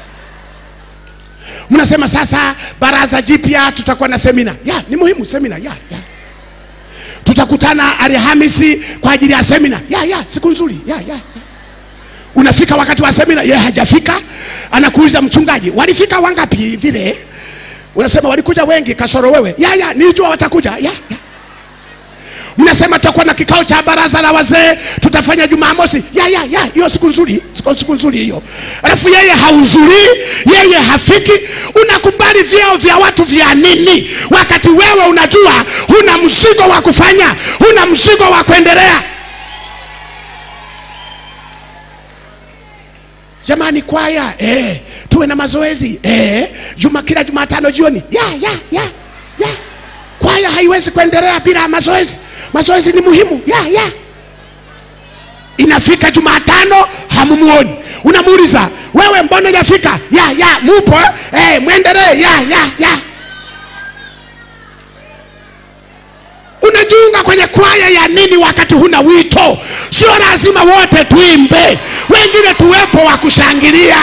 Mnasema sasa baraza jipya tutakuwa na semina. Ya ni muhimu semina. Ya. Tutakutana Alhamisi kwa ajili ya semina. Ya siku nzuri. Ya. Unafika wakati wa semina, yeye hajafika. Anakuuliza mchungaji, walifika wangapi vile? Unasema walikuja wengi kasoro wewe. Ya nilijua watakuja. Ya. Mnasema tutakuwa na kikao cha baraza la wazee tutafanya Jumamosi. Ya hiyo siku nzuri, siku nzuri hiyo. Alafu yeye hauzuri, yeye hafiki. Unakubali vyao vya watu vya nini wakati wewe unajua huna mzigo wa kufanya, huna mzigo wa kuendelea? Jamani kwaya, tuwe na mazoezi, kila Jumatano jioni. Ya. Kwaya haiwezi kuendelea bila mazoezi. Mazoezi ni muhimu. Ya. Inafika Jumatano hamumuoni. Unamuuliza, wewe mbona hujafika? Ya mupo? Muendelee. Ya. Umejiunga kwenye kwaya ya nini wakati huna wito? Sio lazima wote tuimbe, wengine tuwepo wa kushangilia.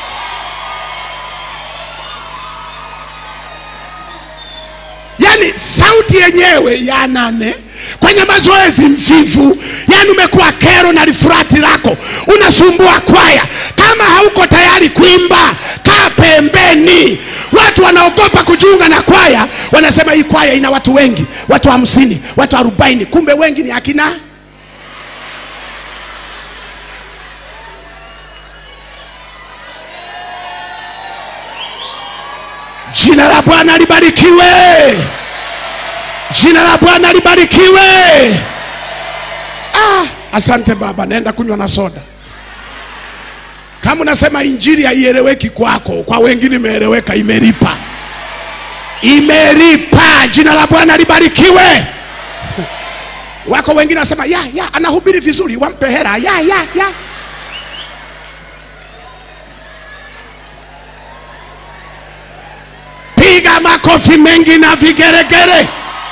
Yani sauti yenyewe ya nane kwenye mazoezi mvivu. Yani umekuwa kero na lifurati lako, unasumbua kwaya. Kama hauko tayari kuimba, kaa pembeni. Watu wanaogopa kujiunga na kwaya, wanasema hii kwaya ina watu wengi, watu 50, watu 40, kumbe wengi ni akina. Jina la Bwana libarikiwe. Jina la Bwana libarikiwe. Asante baba, naenda kunywa na soda. Kama unasema injili haieleweki kwako, kwa wengine imeeleweka, imelipa. Imelipa. Jina la Bwana libarikiwe. Wako wengine wanasema ya anahubiri vizuri, wampe hela. Ya piga makofi mengi na vigeregere.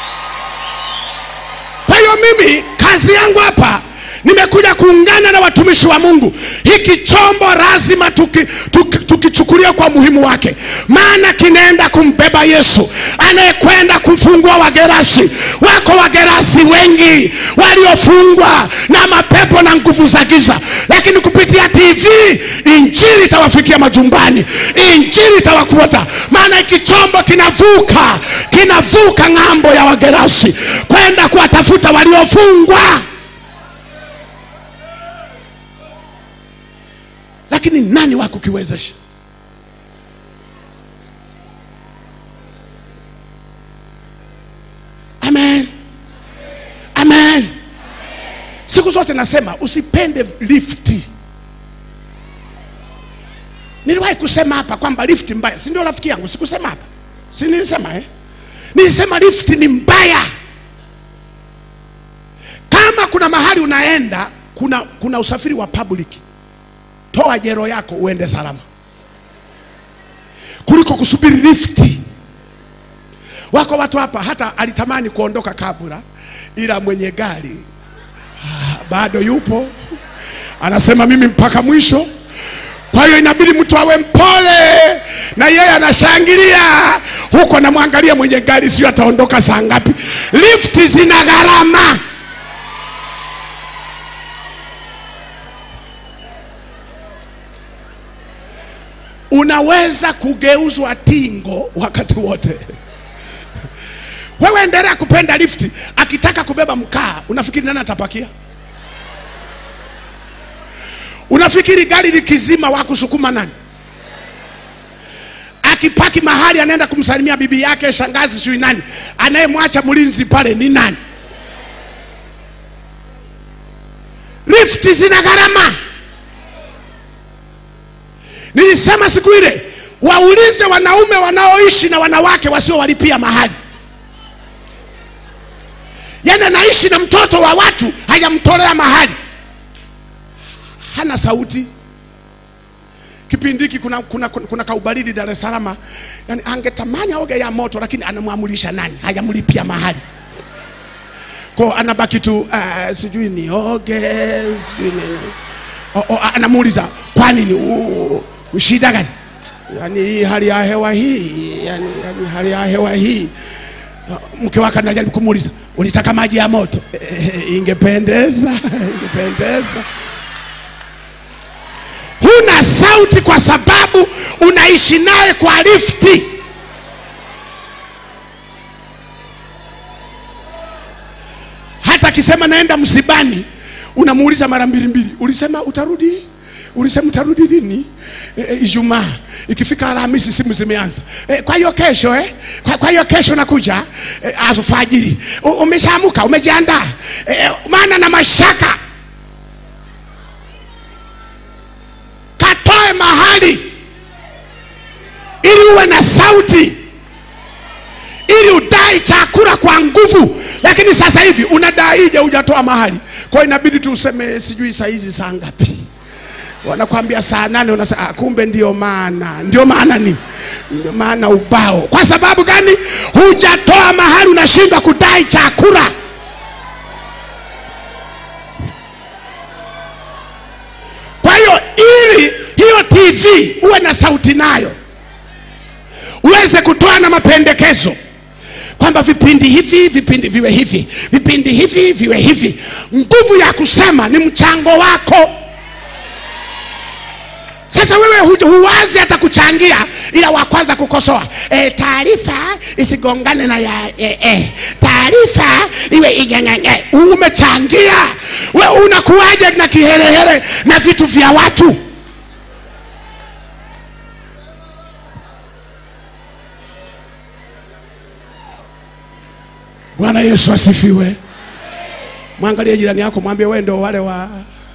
Kwa hiyo mimi kazi yangu hapa, nimekuja kuungana na watumishi wa Mungu. Hiki chombo lazima tukichukulia kwa muhimu wake, maana kinaenda kumbeba Yesu anayekwenda kufungua wagerasi. Wako wagerasi wengi waliofungwa na mapepo na nguvu za giza, lakini kupitia TV injili itawafikia majumbani, injili itawakuta. Maana hiki chombo kinavuka ng'ambo ya wagerasi kwenda kuwatafuta waliofungwa. Lakini nani wako kiwezesha? Amen. Amen. Siku zote nasema usipende lifti. Niliwahi kusema hapa kwamba lifti mbaya. Si ndio rafiki yangu? Sikusema hapa? Si nilisema nilisema lifti ni mbaya. Kama kuna mahali unaenda, kuna usafiri wa public, toa jero yako uende salama kuliko kusubiri lifti. Wako watu hapa hata alitamani kuondoka kabla, ila mwenye gari bado yupo, anasema mimi mpaka mwisho. Kwa hiyo inabidi mtu awe mpole, na yeye anashangilia huko, na mwangalia mwenye gari sio ataondoka saa ngapi. Lifti zina gharama. Unaweza kugeuzwa tingo wakati wote. Wewe endelea kupenda lifti. Akitaka kubeba mkaa, unafikiri nani atapakia? Unafikiri gari likizima wa kusukuma nani? Akipaki mahali anaenda kumsalimia bibi yake, shangazi, sio nani, anayemwacha mlinzi pale ni nani? Lifti zina gharama. Nilisema siku ile, waulize wanaume wanaoishi na wanawake wasiowalipia mahali. Yani anaishi na mtoto wa watu, hajamtolea mahali, hana sauti. Kipindi hiki kuna kaubaridi Dar es Salaam. Yani angetamani aoge ya moto, lakini anamuamulisha nani? Hajamlipia mahali. Kwa anabaki tu sijui ni oge, sijui nini. Anamuuliza, kwa nini? Shida gani? Yani hali ya hewa hii, yani hali ya hewa hii. Mke wake anajaribu kumuuliza, ulitaka maji ya moto? Ingependeza, ingependeza. Huna sauti kwa sababu unaishi naye kwa lifti. Hata akisema naenda msibani, unamuuliza mara mbili, ulisema utarudi? Ulisema utarudi lini? Ijumaa. Ikifika Alhamisi simu zimeanza. Kwa hiyo kesho kwa hiyo kesho nakuja alfajiri. Umeshaamka, umejiandaa? Maana na mashaka. Katoe mahali ili uwe na sauti, ili udai chakula kwa nguvu. Lakini sasa hivi unadaije hujatoa mahali? Kwa hiyo inabidi tu useme sijui saa hizi saa ngapi. Wanakuambia saa 8, unasema kumbe ndio maana. Ndio maana nini? Ndio maana ubao. Kwa sababu gani? Hujatoa mahali, unashindwa kudai chakula. TV uwe na sauti nayo, uweze kutoa na mapendekezo kwamba vipindi hivi, vipindi viwe hivi, vipindi hivi viwe hivi. Nguvu ya kusema ni mchango wako. Sasa wewe huwazi hata kuchangia, ila wa kwanza kukosoa. Taarifa isigongane na ya taarifa iwe igengenge. Umechangia. Wewe unakuaje na kiherehere na vitu vya watu? Bwana Yesu asifiwe. Mwangalie jirani yako, mwambie wewe ndio wale wa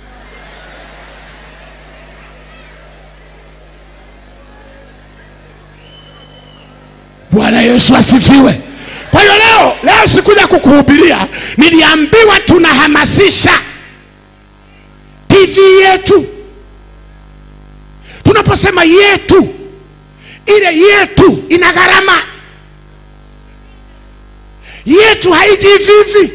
Bwana Yesu asifiwe. Kwa hiyo leo sikuja kukuhubiria, niliambiwa tunahamasisha TV yetu. Tunaposema yetu, ile yetu ina gharama. Yetu haiji vivi,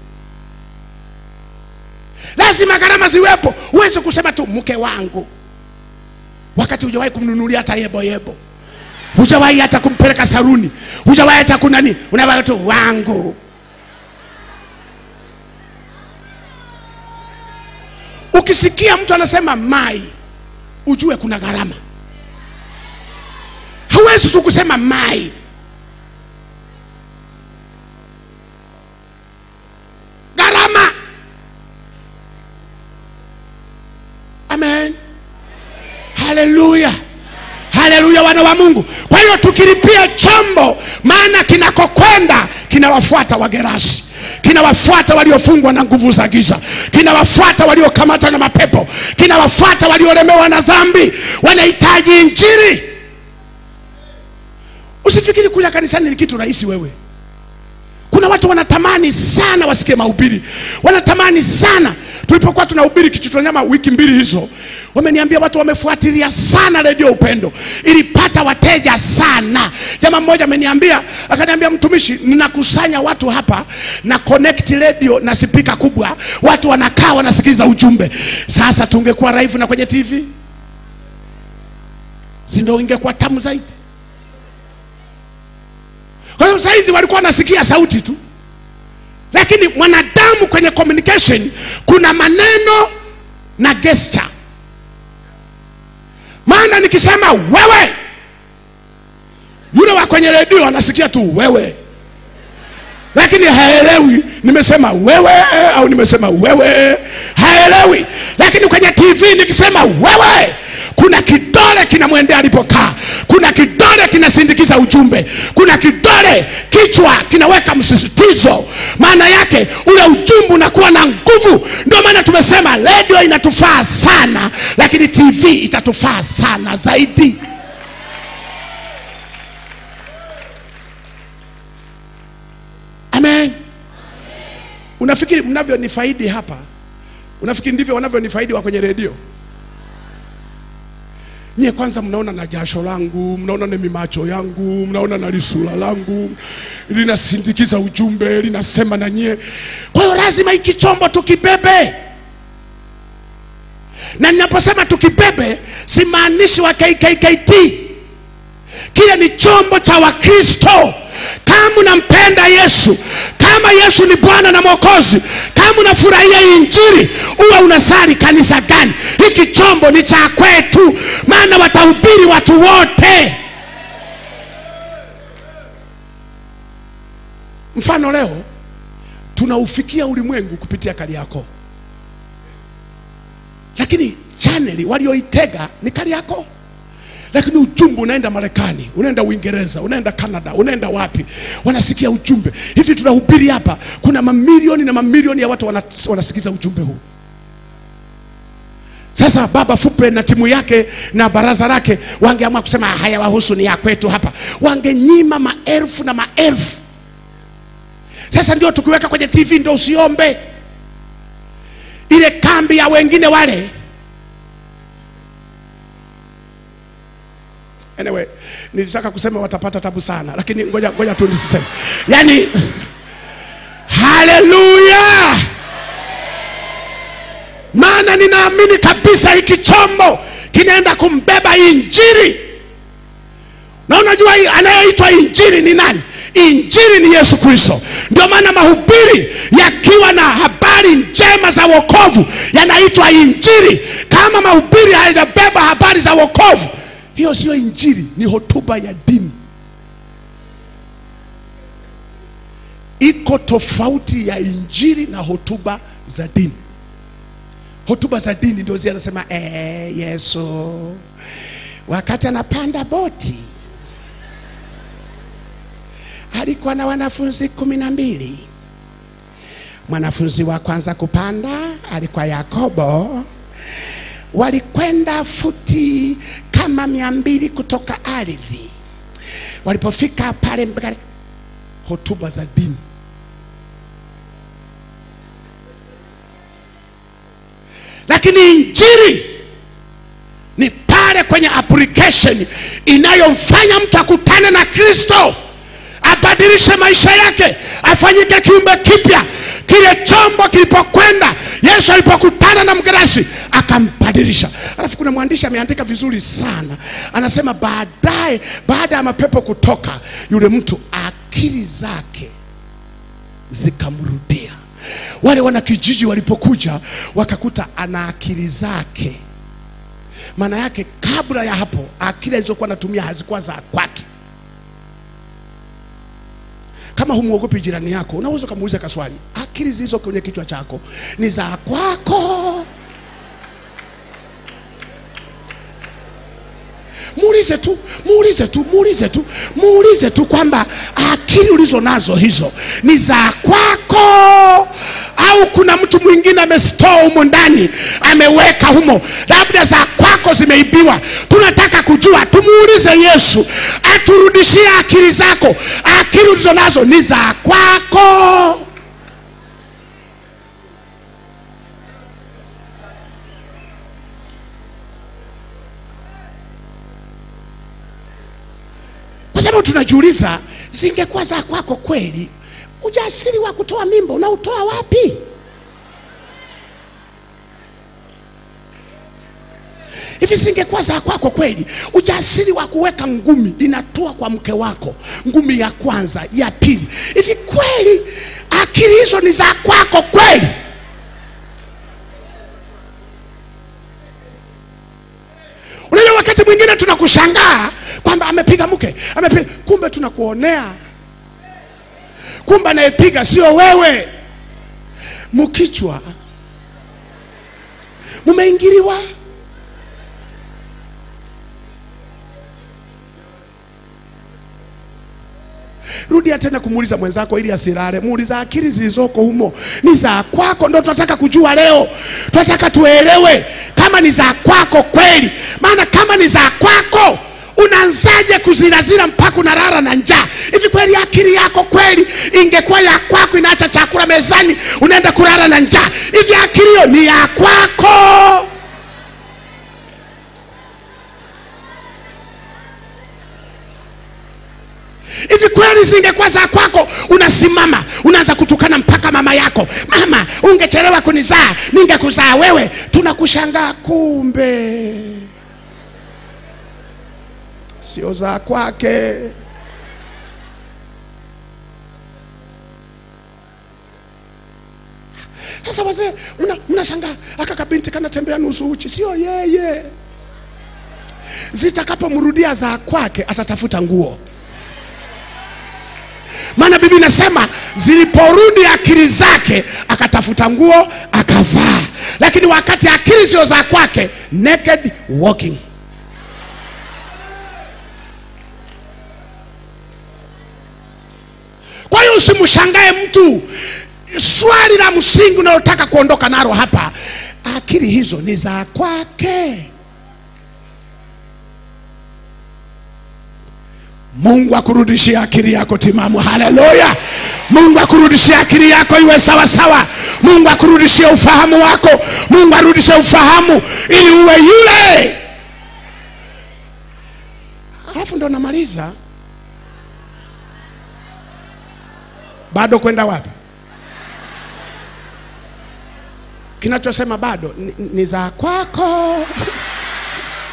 lazima gharama ziwepo. Uweze kusema tu mke wangu wakati hujawahi kumnunulia hata yebo, hujawahi hata kumpeleka saruni, hujawahi hata kunani, unabaki tu wangu. Ukisikia mtu anasema mai, ujue kuna gharama. Hauwezi tu kusema mai. Gharama. Amen. Haleluya. Haleluya, wana wa Mungu. Kwa hiyo tukilipia chombo, maana kinakokwenda kinawafuata wagerasi, kinawafuata waliofungwa na nguvu za giza, kinawafuata waliokamatwa na mapepo, kinawafuata waliolemewa na dhambi, wanahitaji injili. Usifikiri kuja kanisani ni kitu rahisi wewe. Kuna watu wanatamani sana wasikie mahubiri, wanatamani sana. Tulipokuwa tunahubiri Kichutonyama wiki 2 hizo, wameniambia watu wamefuatilia sana Radio Upendo, ilipata wateja sana. Jamaa mmoja ameniambia, akaniambia, mtumishi, ninakusanya watu hapa na connect radio na speaker kubwa, watu wanakaa wanasikiliza ujumbe. Sasa tungekuwa live na kwenye TV, si ndio ingekuwa tamu zaidi? Kwa hiyo saizi walikuwa wanasikia sauti tu. Lakini mwanadamu kwenye communication kuna maneno na gesture. Maana nikisema wewe, yule wa kwenye radio anasikia tu wewe, lakini haelewi nimesema wewe au nimesema wewe, haelewi. Lakini kwenye TV nikisema wewe, kuna kidole kinamwendea alipokaa, kuna kidole kinasindikiza ujumbe, kuna kidole kichwa kinaweka msisitizo. Maana yake ule ujumbe unakuwa na nguvu. Ndio maana tumesema radio inatufaa sana, lakini TV itatufaa sana zaidi. Amen. Unafikiri mnavyonifaidi hapa, unafikiri ndivyo wanavyonifaidi wa kwenye radio? Nyie kwanza mnaona na jasho langu, mnaona na mimacho yangu, mnaona na lisura langu, linasindikiza ujumbe, linasema na nyie. Kwa hiyo lazima hiki chombo tukibebe. Na ninaposema tukibebe, simaanishi wa KKKT. Kile ni chombo cha Wakristo. Kama unampenda Yesu, kama Yesu ni Bwana na Mwokozi, kama unafurahia injili, uwe unasali kanisa gani, hiki chombo ni cha kwetu. Maana watahubiri watu wote. Mfano leo tunaufikia ulimwengu kupitia Kariakoo, lakini channel walioitega ni Kariakoo. Lakini ujumbe unaenda Marekani, unaenda Uingereza, unaenda Canada, unaenda wapi, wanasikia ujumbe. Hivi tunahubiri hapa, kuna mamilioni na mamilioni ya watu wanasikiza ujumbe huu. Sasa Baba Fupe na timu yake na baraza lake wangeamua kusema haya wahusu ni ya kwetu hapa, wangenyima maelfu na maelfu. Sasa ndio tukiweka kwenye TV ndio usiombe. Ile kambi ya wengine wale. Anyway, nilitaka kusema watapata tabu sana, lakini ngoja tu niseme. Yani haleluya. Maana ninaamini kabisa hiki chombo kinaenda kumbeba injili. Na unajua anayeitwa injili ni nani? Injili ni Yesu Kristo. Ndio maana mahubiri yakiwa na habari njema za wokovu yanaitwa injili. Kama mahubiri hayajabeba habari za wokovu, hiyo sio injili, ni hotuba ya dini. Iko tofauti ya injili na hotuba za dini. Hotuba za dini ndio zinasema Yesu wakati anapanda boti alikuwa na wanafunzi 12. Mwanafunzi wa kwanza kupanda alikuwa Yakobo. Walikwenda futi kama 200 kutoka ardhi. Walipofika pale mbele, hotuba za dini. Lakini injili ni pale kwenye application inayomfanya mtu akutane na Kristo, abadilishe maisha yake, afanyike kiumbe kipya. Kile chombo kilipokwenda, Yesu alipokutana na mgerasi akambadilisha. Alafu kuna mwandishi ameandika vizuri sana, anasema baadaye, baada ya mapepo kutoka, yule mtu akili zake zikamrudia. Wale wana kijiji walipokuja wakakuta ana akili zake. Maana yake kabla ya hapo akili alizokuwa anatumia hazikuwa za kwake. Kama humuogopi jirani yako, unaweza kumuuliza kaswali, akili zilizo kwenye kichwa chako ni za kwako? Muulize tu kwamba akili ulizo nazo hizo ni za kwako, au kuna mtu mwingine amestore humo ndani, ameweka humo, labda za kwako zimeibiwa. Tunataka kujua, tumuulize Yesu aturudishie akili zako. Akili ulizo nazo ni za kwako. Kwa sababu tunajiuliza, zingekuwa za kwako kweli, ujasiri wa kutoa mimba unautoa wapi? Hivi zingekuwa za kwako kweli, ujasiri wa kuweka ngumi linatoa kwa mke wako, ngumi ya kwanza, ya pili. Hivi kweli akili hizo ni za kwako kweli? Unajua wakati mwingine tunakushangaa kwamba amepiga mke, kumbe tunakuonea. Kumbe anayepiga sio wewe. Mkichwa mumeingiliwa. Rudia tena kumuuliza mwenzako ili asirare. Muuliza, akili zilizoko humo ni za kwako? Ndio tunataka kujua leo. Tunataka tuelewe kama ni za kwako kweli. Maana kama ni za kwako, unaanzaje kuzirazira mpaka unalala na njaa? Hivi kweli akili yako kweli ingekuwa ya kwako, inaacha chakula mezani, unaenda kulala na njaa? Hivi akili hiyo ni ya kwako? Hivi kweli zingekuwa za kwako, unasimama unaanza kutukana mpaka mama yako, mama ungechelewa kunizaa, ningekuzaa wewe. Tunakushangaa, kumbe sio za kwake. Sasa wazee mnashangaa, aka kabinti kana tembea nusu uchi, sio yeye. Zitakapomrudia za kwake atatafuta nguo. Maana Biblia inasema ziliporudi akili zake akatafuta nguo akavaa. Lakini wakati akili sio za kwake, naked walking. Kwa hiyo usimshangae mtu. Swali la msingi unalotaka kuondoka nalo hapa, akili hizo ni za kwake? Mungu akurudishie akili yako timamu. Haleluya. Mungu akurudishie akili yako iwe sawa sawa. Mungu akurudishie ufahamu wako. Mungu arudishe ufahamu ili uwe yule. Alafu ndo namaliza. Bado kwenda wapi? Kinachosema bado ni za kwako.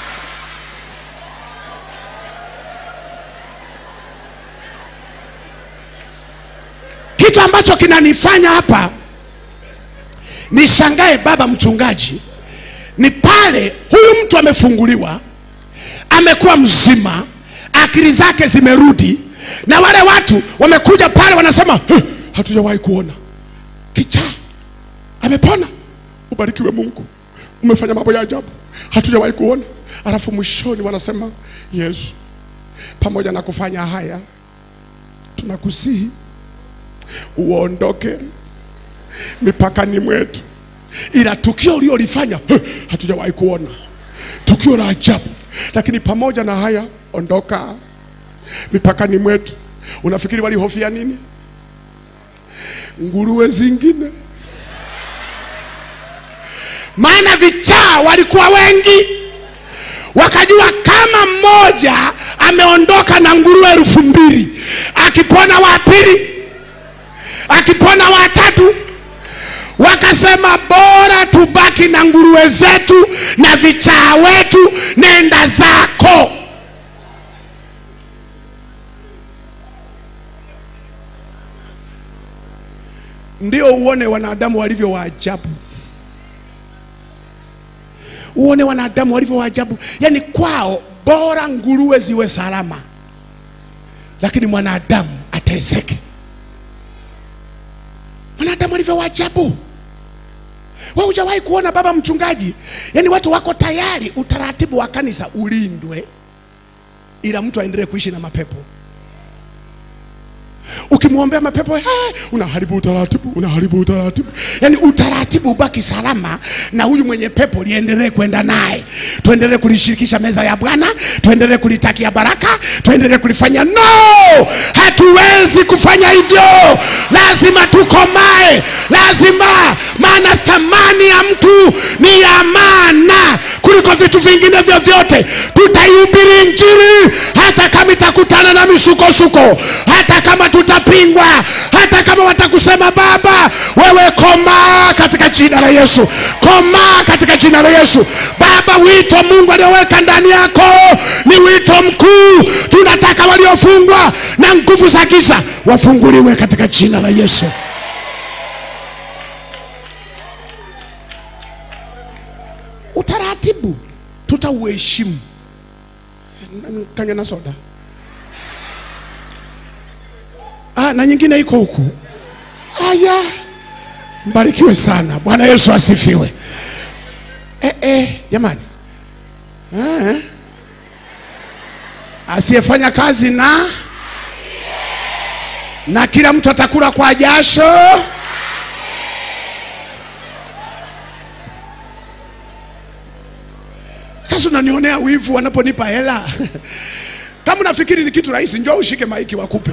kitu ambacho kinanifanya hapa nishangae baba mchungaji ni pale huyu mtu amefunguliwa, amekuwa mzima, akili zake zimerudi, na wale watu wamekuja pale wanasema hatujawahi kuona kichaa amepona, ubarikiwe Mungu, umefanya mambo ya ajabu, hatujawahi kuona. Alafu mwishoni wanasema Yesu, pamoja na kufanya haya tunakusihi uondoke mipakani mwetu, ila tukio uliolifanya hatujawahi kuona, tukio la ajabu, lakini pamoja na haya ondoka mipakani mwetu. Unafikiri walihofia nini? Nguruwe zingine? Maana vichaa walikuwa wengi, wakajua kama mmoja ameondoka na nguruwe 2000, akipona wa pili, akipona wa tatu, wakasema bora tubaki na nguruwe zetu na vichaa wetu, nenda zako. Ndio uone wanadamu walivyo waajabu. Uone wanadamu walivyo waajabu. Yani kwao bora nguruwe ziwe salama, lakini mwanadamu ateseke. Wanadamu walivyo waajabu. Wewe hujawahi kuona baba mchungaji, yani watu wako tayari utaratibu wa kanisa ulindwe, ila mtu aendelee kuishi na mapepo. Ukimwombea mapepo unaharibu utaratibu, unaharibu utaratibu. Yani utaratibu ubaki salama, na huyu mwenye pepo liendelee kwenda naye. Tuendelee kulishirikisha meza ya Bwana, tuendelee kulitakia baraka, tuendelee kulifanya. No! Hatuwezi kufanya hivyo. Lazima tukomae, lazima. Maana thamani ya mtu ni ya maana kuliko vitu vingine vyovyote. Tutaihubiri Injili hata kama itakutana na misukosuko, hata kama tutapingwa, hata kama watakusema baba wewe koma katika jina la Yesu, koma katika jina la Yesu. Baba, wito Mungu alioweka ndani yako ni wito mkuu. Tunataka waliofungwa na nguvu za giza wafunguliwe katika jina la Yesu. Utaratibu tutauheshimu. Kanya na soda. Na nyingine iko huku. Aya, mbarikiwe sana. Bwana Yesu asifiwe. Jamani. Asiyefanya kazi na kila mtu atakula kwa jasho. Sasa unanionea wivu wanaponipa hela. Kama unafikiri ni kitu rahisi, njoo ushike maiki wakupe.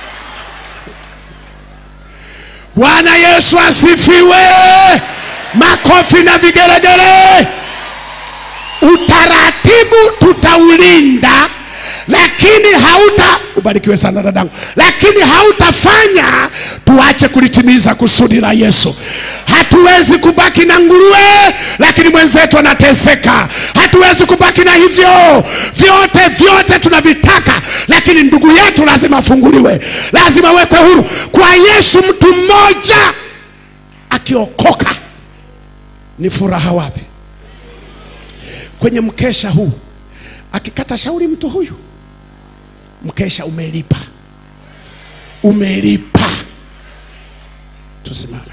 Bwana Yesu asifiwe. Makofi na vigelegele. Utaratibu tutaulinda, lakini ubarikiwe sana dadangu, lakini hautafanya tuache kulitimiza kusudi la Yesu. Hatuwezi kubaki na nguruwe lakini mwenzetu anateseka. Hatuwezi kubaki na hivyo. Vyote tunavitaka, lakini ndugu yetu lazima afunguliwe, lazima wekwe huru. Kwa Yesu mtu mmoja akiokoka ni furaha wapi? Kwenye mkesha huu akikata shauri mtu huyu, mkesha umelipa. Umelipa. Tusimame.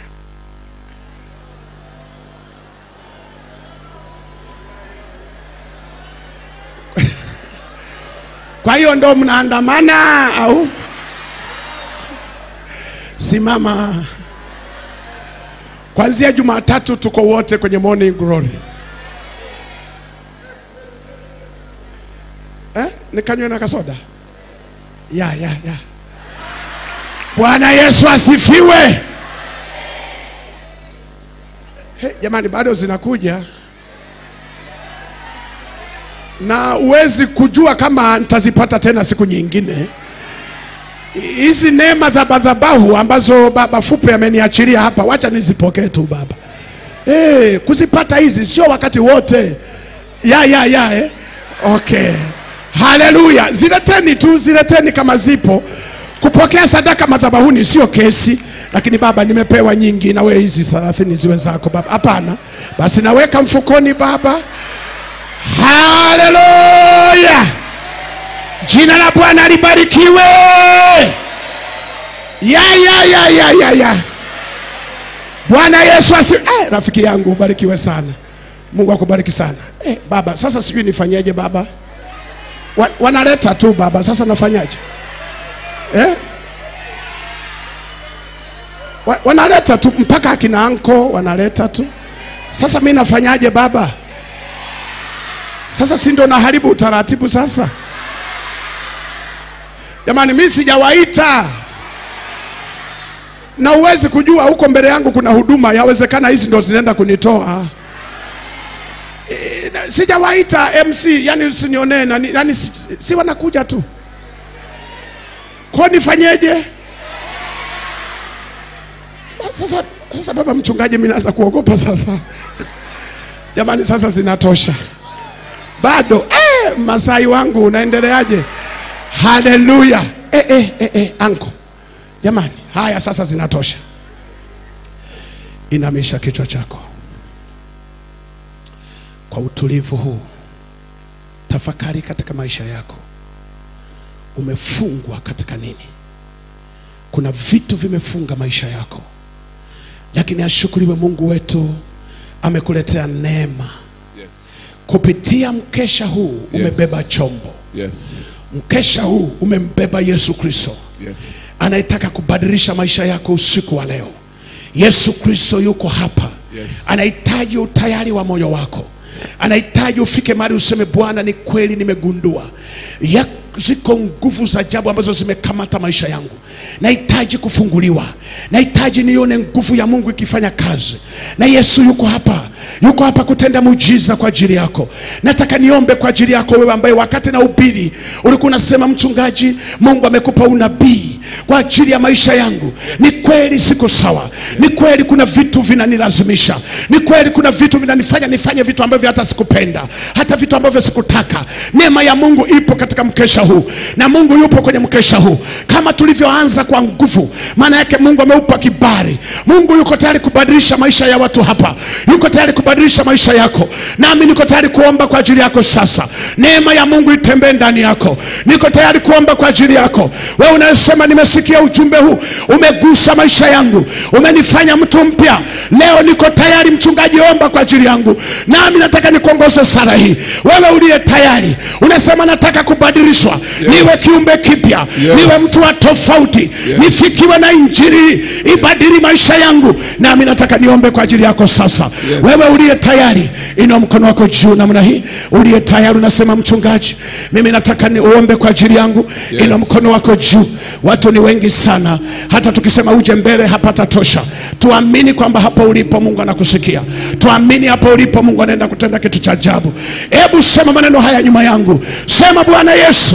Kwa hiyo ndo mnaandamana au? Simama. Kuanzia Jumatatu tuko wote kwenye Morning Glory. Nikanywe na kasoda. Ya. Bwana Yesu asifiwe. Jamani, bado zinakuja. Na uwezi kujua kama nitazipata tena siku nyingine. Hizi neema za madhabahu ambazo baba Fupe ameniachilia hapa, wacha nizipokee tu baba. Kuzipata hizi sio wakati wote. Okay. Haleluya. Zileteni tu, zileteni kama zipo. Kupokea sadaka madhabahuni sio kesi. Lakini Baba, nimepewa nyingi, na wewe hizi 30 ziwe zako Baba. Hapana, basi naweka mfukoni Baba. Haleluya, jina la Bwana libarikiwe. Ya Bwana Yesu rafiki yangu ubarikiwe sana. Mungu akubariki sana. Baba, sasa sijui nifanyeje Baba. Wanaleta tu Baba, sasa nafanyaje? Wanaleta tu mpaka akina anko wanaleta tu. Sasa mimi nafanyaje Baba? Sasa si ndo naharibu utaratibu sasa? Jamani, mimi sijawaita. Na uwezi kujua huko mbele yangu kuna huduma, yawezekana hizi ndo zinaenda kunitoa. Sijawaita MC, yani usinionee, yani si wanakuja tu. Kwa nifanyeje? Sasa Baba mchungaji, mimi naanza kuogopa sasa. Jamani, sasa zinatosha. Bado Masai wangu unaendeleaje? Haleluya. Anko. Jamani, haya sasa zinatosha. Inamisha kichwa chako. Kwa utulivu huu tafakari katika maisha yako. Umefungwa katika nini? Kuna vitu vimefunga maisha yako, lakini ashukuriwe Mungu wetu amekuletea neema. Kupitia mkesha huu umebeba chombo. Mkesha huu umembeba Yesu Kristo. Anayetaka kubadilisha maisha yako usiku wa leo. Yesu Kristo yuko hapa. Anahitaji utayari wa moyo wako. Anahitaji ufike mahali useme, Bwana, ni kweli nimegundua ziko nguvu za ajabu ambazo zimekamata maisha yangu. Nahitaji kufunguliwa. Nahitaji nione nguvu ya Mungu ikifanya kazi. Na Yesu yuko hapa. Yuko hapa kutenda muujiza kwa ajili yako. Nataka niombe kwa ajili yako wewe ambaye wakati na ubiri ulikuwa unasema, mchungaji, Mungu amekupa unabii kwa ajili ya maisha yangu. Ni kweli siko sawa. Ni kweli kuna vitu vinanilazimisha. Ni kweli kuna vitu vinanifanya nifanye vitu ambavyo hata sikupenda, hata vitu ambavyo sikutaka. Neema ya Mungu ipo katika mkesha huu, na Mungu yupo kwenye mkesha huu. Kama tulivyoanza kwa nguvu, maana yake Mungu ameupa kibali. Mungu yuko tayari kubadilisha maisha ya watu hapa. Yuko tayari kubadilisha maisha yako. Nami niko tayari kuomba kwa ajili yako sasa. Neema ya Mungu itembee ndani yako. Niko tayari kuomba kwa ajili yako. Wewe unasema, nimesikia ujumbe huu umegusa maisha yangu, umenifanya mtu mpya. Leo niko tayari, mchungaji, omba kwa ajili yangu. Nami nataka nikuongoze sala hii. Wewe uliye tayari unasema, nataka kubadilishwa, niwe kiumbe kipya, niwe mtu wa tofauti, nifikiwe na injili ibadili maisha yangu. Nami nataka niombe kwa ajili yako sasa. Wewe uliye tayari, inua mkono wako juu namna hii. Uliye tayari unasema, mchungaji, mimi nataka niombe kwa ajili yangu. Inua mkono wako juu. Watu ni wengi sana, hata tukisema uje mbele hapata tosha. Tuamini kwamba hapo ulipo Mungu anakusikia. Tuamini hapo ulipo Mungu anaenda kutenda kitu cha ajabu. Hebu sema maneno haya nyuma yangu. Sema, Bwana Yesu,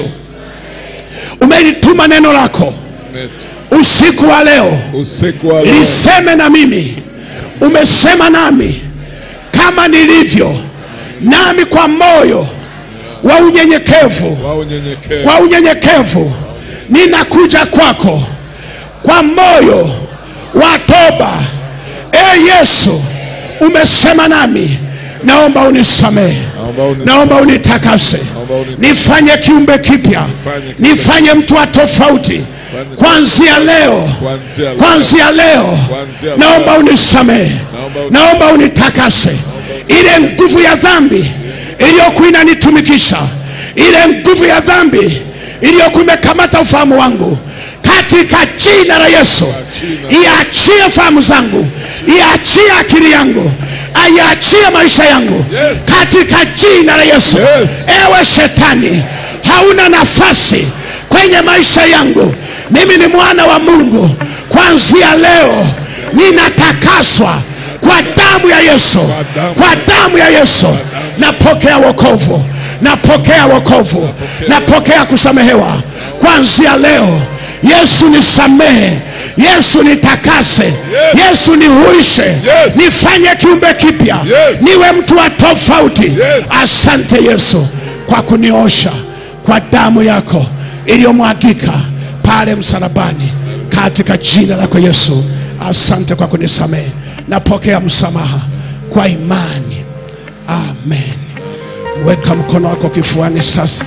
umenituma neno lako usiku wa leo. Liseme na mimi. Umesema nami kama nilivyo, nami kwa moyo wa unyenyekevu, kwa unyenyekevu ninakuja kwako kwa moyo wa toba. Yesu, umesema nami, naomba unisamehe, naomba unitakase, nifanye kiumbe kipya, nifanye mtu wa tofauti. Kuanzia leo, kuanzia leo, naomba unisamehe, naomba unitakase. Ile nguvu ya dhambi iliyokuwa inanitumikisha, ile nguvu ya dhambi iliyokuwa imekamata ufahamu wangu, katika jina la Yesu, iachie fahamu zangu, iachie akili yangu, iachie maisha yangu, katika jina la Yesu. Ewe shetani, hauna nafasi kwenye maisha yangu. Mimi ni mwana wa Mungu. Kuanzia leo ninatakaswa kwa damu ya Yesu, kwa damu ya Yesu. Napokea wokovu, napokea wokovu, napokea kusamehewa kuanzia leo. Yesu nisamehe, Yesu nitakase, Yesu nihuishe, nifanye kiumbe kipya, niwe mtu wa tofauti. Asante Yesu kwa kuniosha kwa damu yako iliyomwagika pale msalabani, katika jina lako Yesu. Asante kwa kunisamehe. Napokea msamaha kwa imani. Amen. Weka mkono wako kifuani sasa.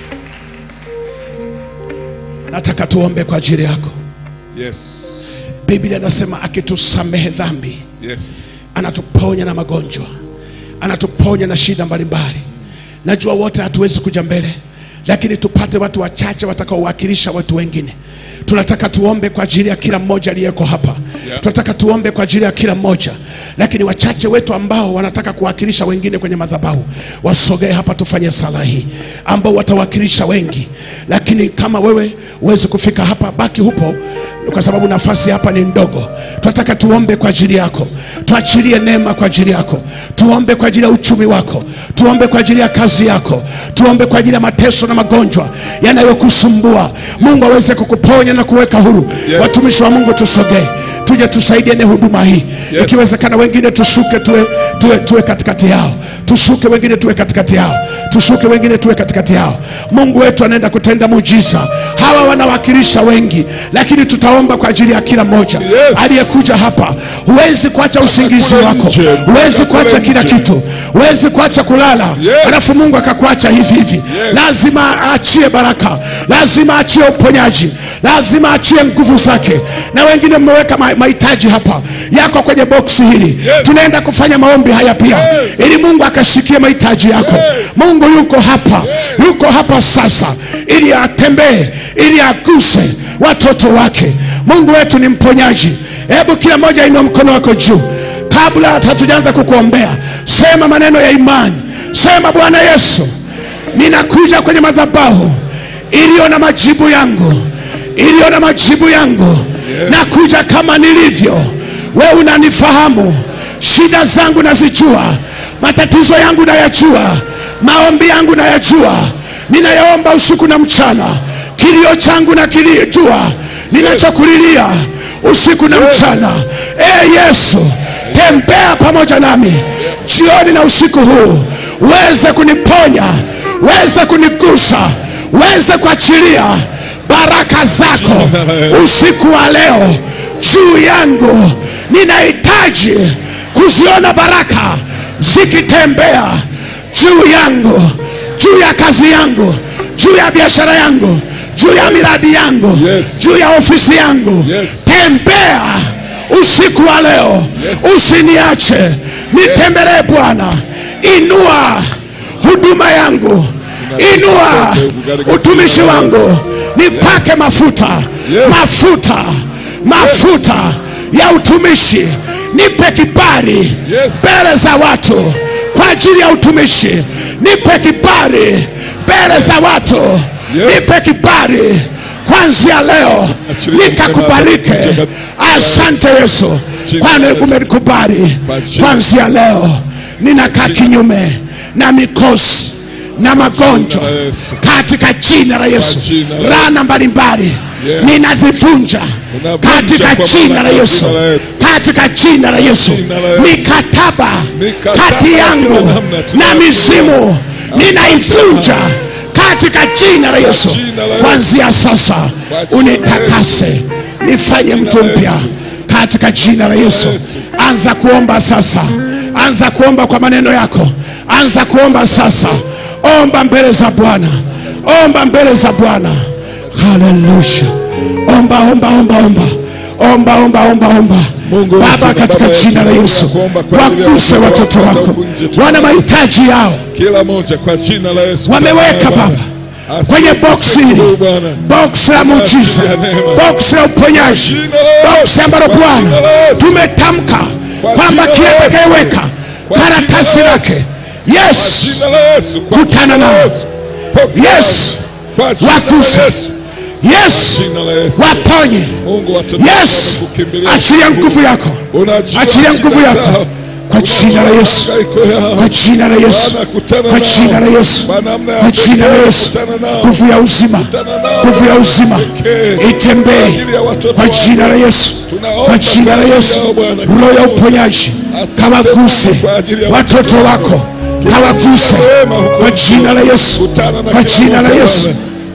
Nataka tuombe kwa ajili yako. Yes. Biblia inasema akitusamehe dhambi, Yes, anatuponya na magonjwa, anatuponya na shida mbalimbali. Najua wote hatuwezi kuja mbele, lakini tupate watu wachache watakaowakilisha watu wengine. Tunataka tuombe kwa ajili ya kila mmoja aliyeko hapa. Tunataka tuombe kwa ajili ya kila mmoja, lakini wachache wetu ambao wanataka kuwakilisha wengine kwenye madhabahu wasogee hapa tufanye sala hii, ambao watawakilisha wengi. Lakini kama wewe uweze kufika hapa, baki hupo kwa sababu nafasi hapa ni ndogo. Tunataka tuombe kwa ajili yako, tuachilie neema kwa ajili yako, tuombe kwa ajili ya uchumi wako, tuombe kwa ajili ya kazi yako, tuombe kwa ajili ya mateso na magonjwa yanayokusumbua. Mungu aweze kukuponya na kuweka huru. Yes. Watumishi wa Mungu tusogee, tuje tusaidie na huduma hii. Yes. Ikiwezekana wengine tushuke tuwe katikati yao. Tushuke wengine tuwe katikati yao. Tushuke wengine tuwe katikati yao. Mungu wetu anaenda kutenda muujiza. Hawa wanawakilisha wengi, lakini tutaomba kwa ajili ya kila mmoja. Yes. Aliyekuja hapa. Huwezi kuacha usingizi wako, huwezi kuacha kila kitu, huwezi kuacha kulala. Yes. Alafu Mungu akakuacha hivi hivi. Yes. Lazima aachie baraka, lazima aachie uponyaji, lazima aachie nguvu zake. Na wengine mmeweka mahitaji hapa yako kwenye boksi hili. Yes. Tunaenda kufanya maombi haya pia. Yes. Ili Mungu akashikie mahitaji yako. Yes. Mungu yuko hapa. Yes. Yuko hapa sasa ili atembee, ili aguse watoto wake. Mungu wetu ni mponyaji. Hebu kila mmoja inua mkono wako juu. Kabla hatujaanza kukuombea, sema maneno ya imani. Sema, Bwana Yesu, ninakuja kwenye madhabahu iliyo na majibu yangu, iliyo na majibu yangu. Yes. Nakuja kama nilivyo. Wewe unanifahamu, shida zangu nazijua, matatizo yangu nayajua, maombi yangu nayajua. Ninayaomba usiku na mchana, kilio changu na kilijua, ninachokulilia usiku na mchana. Yesu, tembea pamoja nami jioni na usiku huu, uweze kuniponya, uweze kunigusa, uweze kuachilia baraka zako usiku wa leo juu yangu. Ninahitaji kuziona baraka zikitembea juu yangu, juu ya kazi yangu, juu ya biashara yangu, juu ya miradi yangu. Yes. Juu ya ofisi yangu. Yes. Tembea usiku wa leo. Yes. Usiniache. Nitembelee Bwana. Inua huduma yangu, inua utumishi wangu, nipake mafuta. Yes. Mafuta ya utumishi. Nipe kibali mbele za watu kwa ajili ya utumishi. Nipe kibali mbele za watu. Yes. Nipe kibali kuanzia leo nikakubariki. Asante Yesu, kwani umenikubali. Kuanzia leo ninakaa kinyume na mikosi na magonjwa katika jina la Yesu. Laana mbalimbali ninazivunja katika jina la Yesu, katika jina la Yesu. Mikataba kati yangu na mizimu ninaivunja katika jina la Yesu. Kuanzia sasa unitakase, nifanye mtu mpya katika jina la Yesu. Anza kuomba sasa, anza kuomba kwa maneno yako, anza kuomba sasa. Omba mbele za Bwana, omba mbele za Bwana. Haleluya. Omba, omba, omba, omba, omba, omba, omba, omba. Baba, katika jina la Yesu, waguse watoto wako, wana mahitaji yao, kila moja kwa jina la Yesu. Wameweka Baba kwenye boksi hili, boksi la muujiza, boksi la uponyaji, boksi ambalo Bwana tumetamka kwamba kile atakayeweka karatasi lake, Yes, kutana nao. Yes, waguse. Yes, waponye. Yes, achilia nguvu yako, achilia nguvu yako kwa jina la Yesu, kwa jina la Yesu, kwa jina la Yesu, kwa jina la Yesu. Nguvu ya uzima, nguvu ya uzima itembee kwa jina la Yesu, kwa jina la Yesu. Roho ya uponyaji kawaguse watoto wako, kawaguse kwa jina la Yesu, kwa jina la Yesu,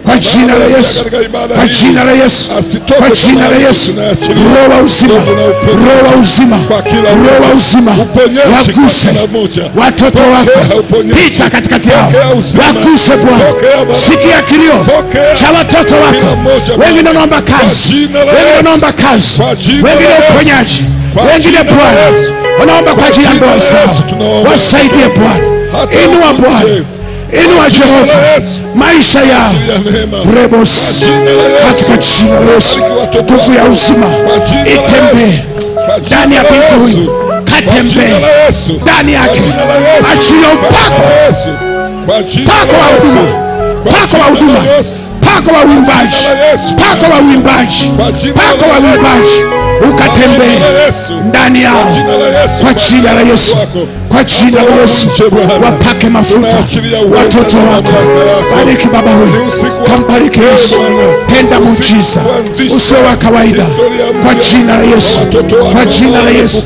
Kwa jina la Yesu. Kwa jina la Yesu. Kwa jina la Yesu. Roho wa uzima. Roho wa uzima. Roho wa uzima. Waguse watoto wako. Pita katikati yao. Waguse Bwana. Sikia kilio cha watoto wako. Wengine wanaomba kazi. Wengine wanaomba kazi. Wengine uponyaji. Wengine Bwana wanaomba kwa ajili ya ndoa zao. Wasaidie Bwana. Inua Bwana. Inua Jehova maisha yao. Rebos katika jina la Yesu. Nguvu ya uzima itembee ndani ya binti huyu. Katembee ndani yake. Achilia upako. Pako wa huduma. Pako wa huduma. Pako wa uimbaji. Pako wa uimbaji. Pako wa uimbaji. Ukatembee ndani yao kwa jina la Yesu. Kwa jina la Yesu. Wapake mafuta watoto wako. Bariki baba huyu. Kambariki Yesu. Tenda muujiza usio wa kawaida kwa jina la Yesu. Kwa jina la Yesu.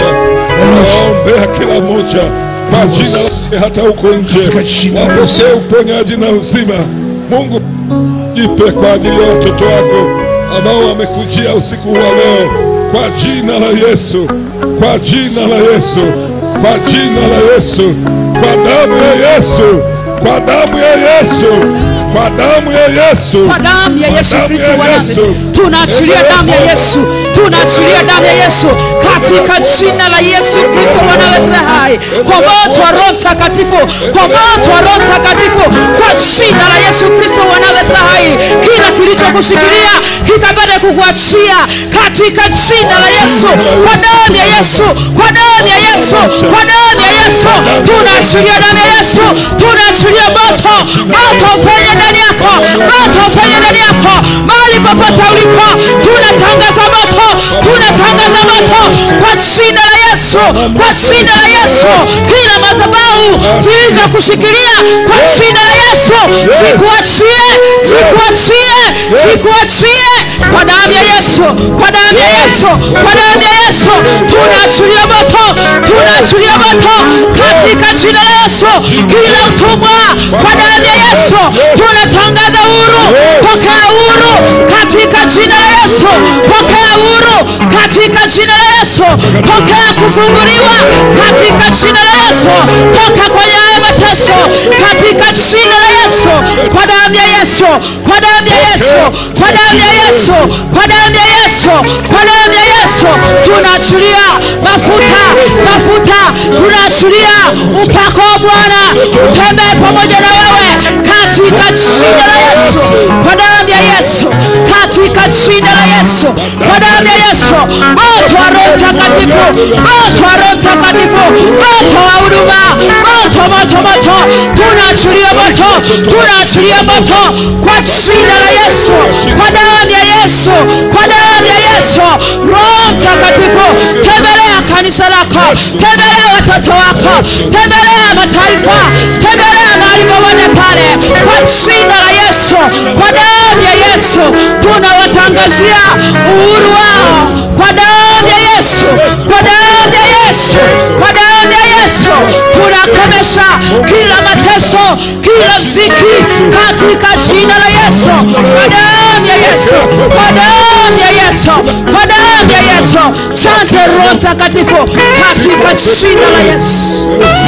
Naombea kila mmoja kwa jina la hata huko nje. Wapokee uponyaji na uzima. Mungu jipe kwa ajili ya watoto wako ambao wamekujia usiku wa leo kwa jina la Yesu. Kwa jina la Yesu. Kwa jina la Yesu. Kwa damu ya Yesu. Kwa damu ya Yesu. Kwa damu ya Yesu. Kwa damu ya Yesu Kristo wa Nazareti. Tunaachilia damu ya Yesu. Tunaachilia damu ya Yesu katika jina la Yesu Kristo wa Nazareti hai. Kwa moto wa Roho Mtakatifu. Kwa moto wa Roho Mtakatifu. Kwa jina la Yesu Kristo wa Nazareti hai. Kila kilichokushikilia kitapata kukuachia katika jina la Yesu. Kwa damu ya Yesu. Kwa damu ya Yesu. Kwa damu ya Yesu. Tunaachilia damu ya Yesu. Tunaachilia moto. Moto upenye ndani yako. Moto upenye ndani yako. Mahali popote uliko. Tunatangaza moto. Tunatangaza moto kwa jina la Yesu. Kwa jina la Yesu. Kila madhabahu zilizokushikilia kwa jina la Yesu zikuachie. Zikuachie. Zikuachie kwa damu ya Yesu. Kwa damu ya Yesu. Kwa damu ya Yesu. Tunaachilia moto. Tunaachilia moto katika jina la Yesu. Kila utumwa kwa damu ya Yesu tunatangaza huru. Pokea huru katika jina la Yesu. Pokea huru katika jina la Yesu. Pokea kufunguliwa katika jina la Yesu. Toka kwenye haya mateso katika jina la Yesu. Kwa damu ya Yesu. Kwa damu ya Yesu. Kwa damu ya Yesu. Kwa damu ya Yesu. Kwa damu ya Yesu. Tunaachilia mafuta. Mafuta. Tunaachilia upako wa Bwana utembee pamoja na wewe katika jina la Yesu. Kwa damu ya Yesu. Katika jina la Yesu. Kwa damu ya Yesu. Moto wa Roho Mtakatifu. Moto wa Roho Mtakatifu. Moto wa huduma. Moto, moto, moto. Tunaachilia moto. Tunaachilia moto kwa jina la Yesu. Kwa damu ya Yesu. Kwa damu ya Yesu. Roho Mtakatifu, tembelea kanisa lako. Tembelea watoto wako. Tembelea mataifa. Tembelea mahali popote pale kwa jina la Yesu. Kwa damu ya Yesu tunawatangazia uhuru wao. Kwa damu ya Yesu. Kwa damu ya Yesu. Kwa damu ya Yesu tunakomesha kila mateso, kila ziki katika jina la Yesu. Kwa damu ya Yesu. Kwa damu ya Yesu. Kwa damu ya Yesu. Asante Roho Mtakatifu katika jina la Yesu.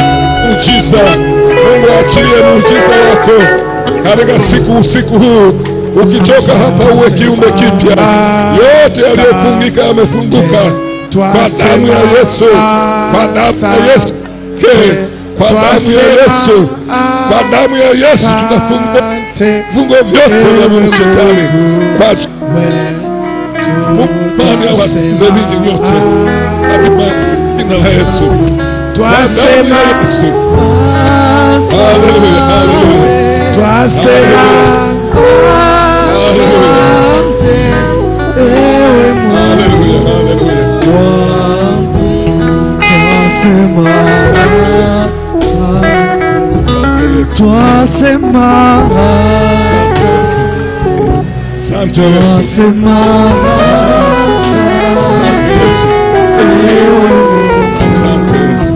Muujiza. Mungu achilie muujiza wako katika usiku huu. Ukitoka hapa uwe kiumbe kipya. Yote yaliyofungika yamefunguka kwa damu ya Yesu. Kwa damu ya Yesu. Kwa damu ya Yesu. Kwa damu ya Yesu tunafungua vifungo vyote vya shetani. Kwa Mungu awasikize ninyi nyote katika jina la Yesu. Twasema haleluya, haleluya. Twasema haleluya, haleluya. Twasema Asante Yesu. Asante Yesu.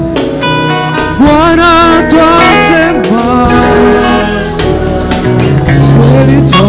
Bwana twasema kweli.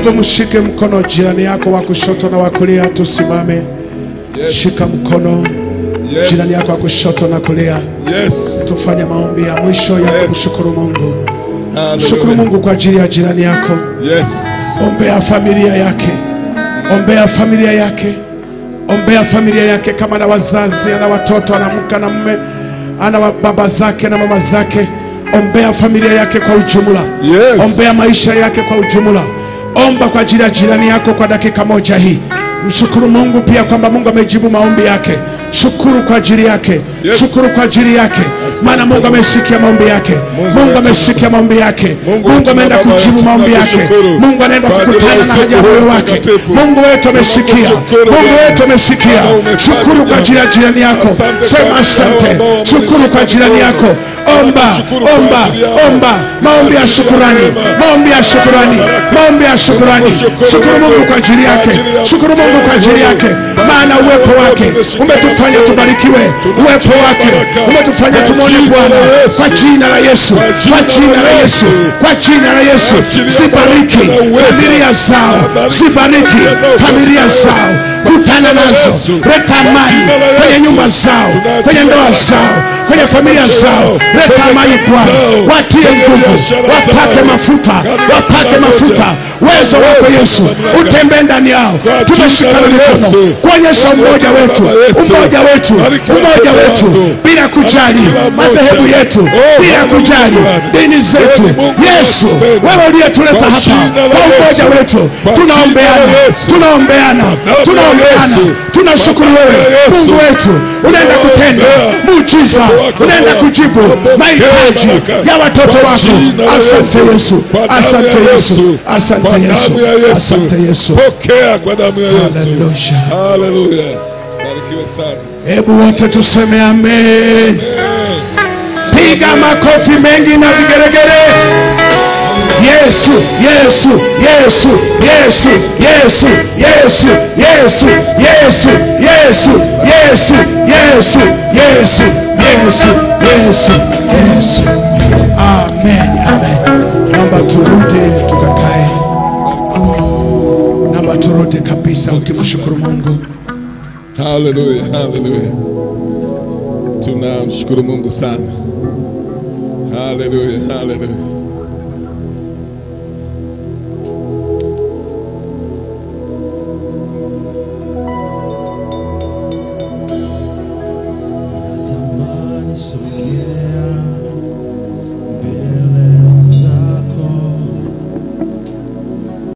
Hebu mshike mkono jirani yako wa kushoto na wa kulia, tusimame. Yes. Shika mkono jirani yako wa kushoto na kulia. Yes. Tufanye maombi ya mwisho ya kumshukuru Mungu. Hallelujah. Shukuru Mungu kwa ajili ya jirani yako. Yes. Ombea familia yake. Ombea familia yake. Ombea familia yake, kama na wazazi, ana watoto, ana mke na mume, ana baba zake na mama zake. Ombea familia yake kwa ujumla. Yes. Ombea maisha yake kwa ujumla. Omba kwa ajili ya jirani yako kwa dakika moja hii. Mshukuru Mungu pia kwamba Mungu amejibu maombi yake. Shukuru kwa ajili yake. Yes. Shukuru kwa ajili yake. Maana Mungu amesikia maombi yake. Mungu amesikia maombi yake. Mungu ameenda kujibu maombi yake. Mungu anaenda kukutana na haja ya moyo wake. Mungu wetu amesikia. Mungu wetu amesikia. Shukuru kwa ajili ya jirani yako. Sema asante. Shukuru kwa jirani yako. Omba, omba, omba. Maombi ya shukurani. Maombi ya shukurani. Maombi ya shukurani. Shukuru Mungu kwa ajili yake. Shukuru Mungu kwa ajili yake. Maana uwepo wake umetufanya tubarikiwe. Uwepo wake umetufanya tumwone Bwana. Kwa jina la Yesu. Kwa jina la Yesu. Kwa jina la Yesu. Sibariki familia zao. Sibariki familia zao. Kutana nazo. Leta amani kwenye nyumba zao, kwenye ndoa zao, kwenye familia zao. Leta amani Bwana. Watie nguvu. Wapake mafuta. Wapake mafuta. Uwezo wako Yesu utembee ndani yao. Tumeshikana mikono kuonyesha umoja wetu. Umoja wetu. Umoja wetu. Bila kujali madhehebu yetu. Bila kujali dini zetu. Yesu, wewe uliyetuleta hapa kwa umoja wetu. Tunaombeana. Tunaombeana. Tunaombeana. Tunashukuru wewe Mungu wetu. Unaenda kutenda muujiza. Unaenda kujibu mahitaji ya watoto wako. Asante Yesu. Asante Yesu. Asante Yesu. Asante Yesu. Pokea kwa damu ya Yesu. Hallelujah. Hallelujah. Barikiwe sana. Hebu wote tuseme amen. Piga makofi mengi na vigeregere. Yesu, Yesu, Yesu, Yesu, Yesu, Yesu, Yesu, Yesu, Yesu, Yesu, Yesu, Yesu, Yesu, Yesu, Yesu. Amen, amen. Naomba turudi tukakae. Naomba turudi kabisa ukimshukuru Mungu. Hallelujah, hallelujah. Tunamshukuru Mungu sana. Hallelujah, hallelujah.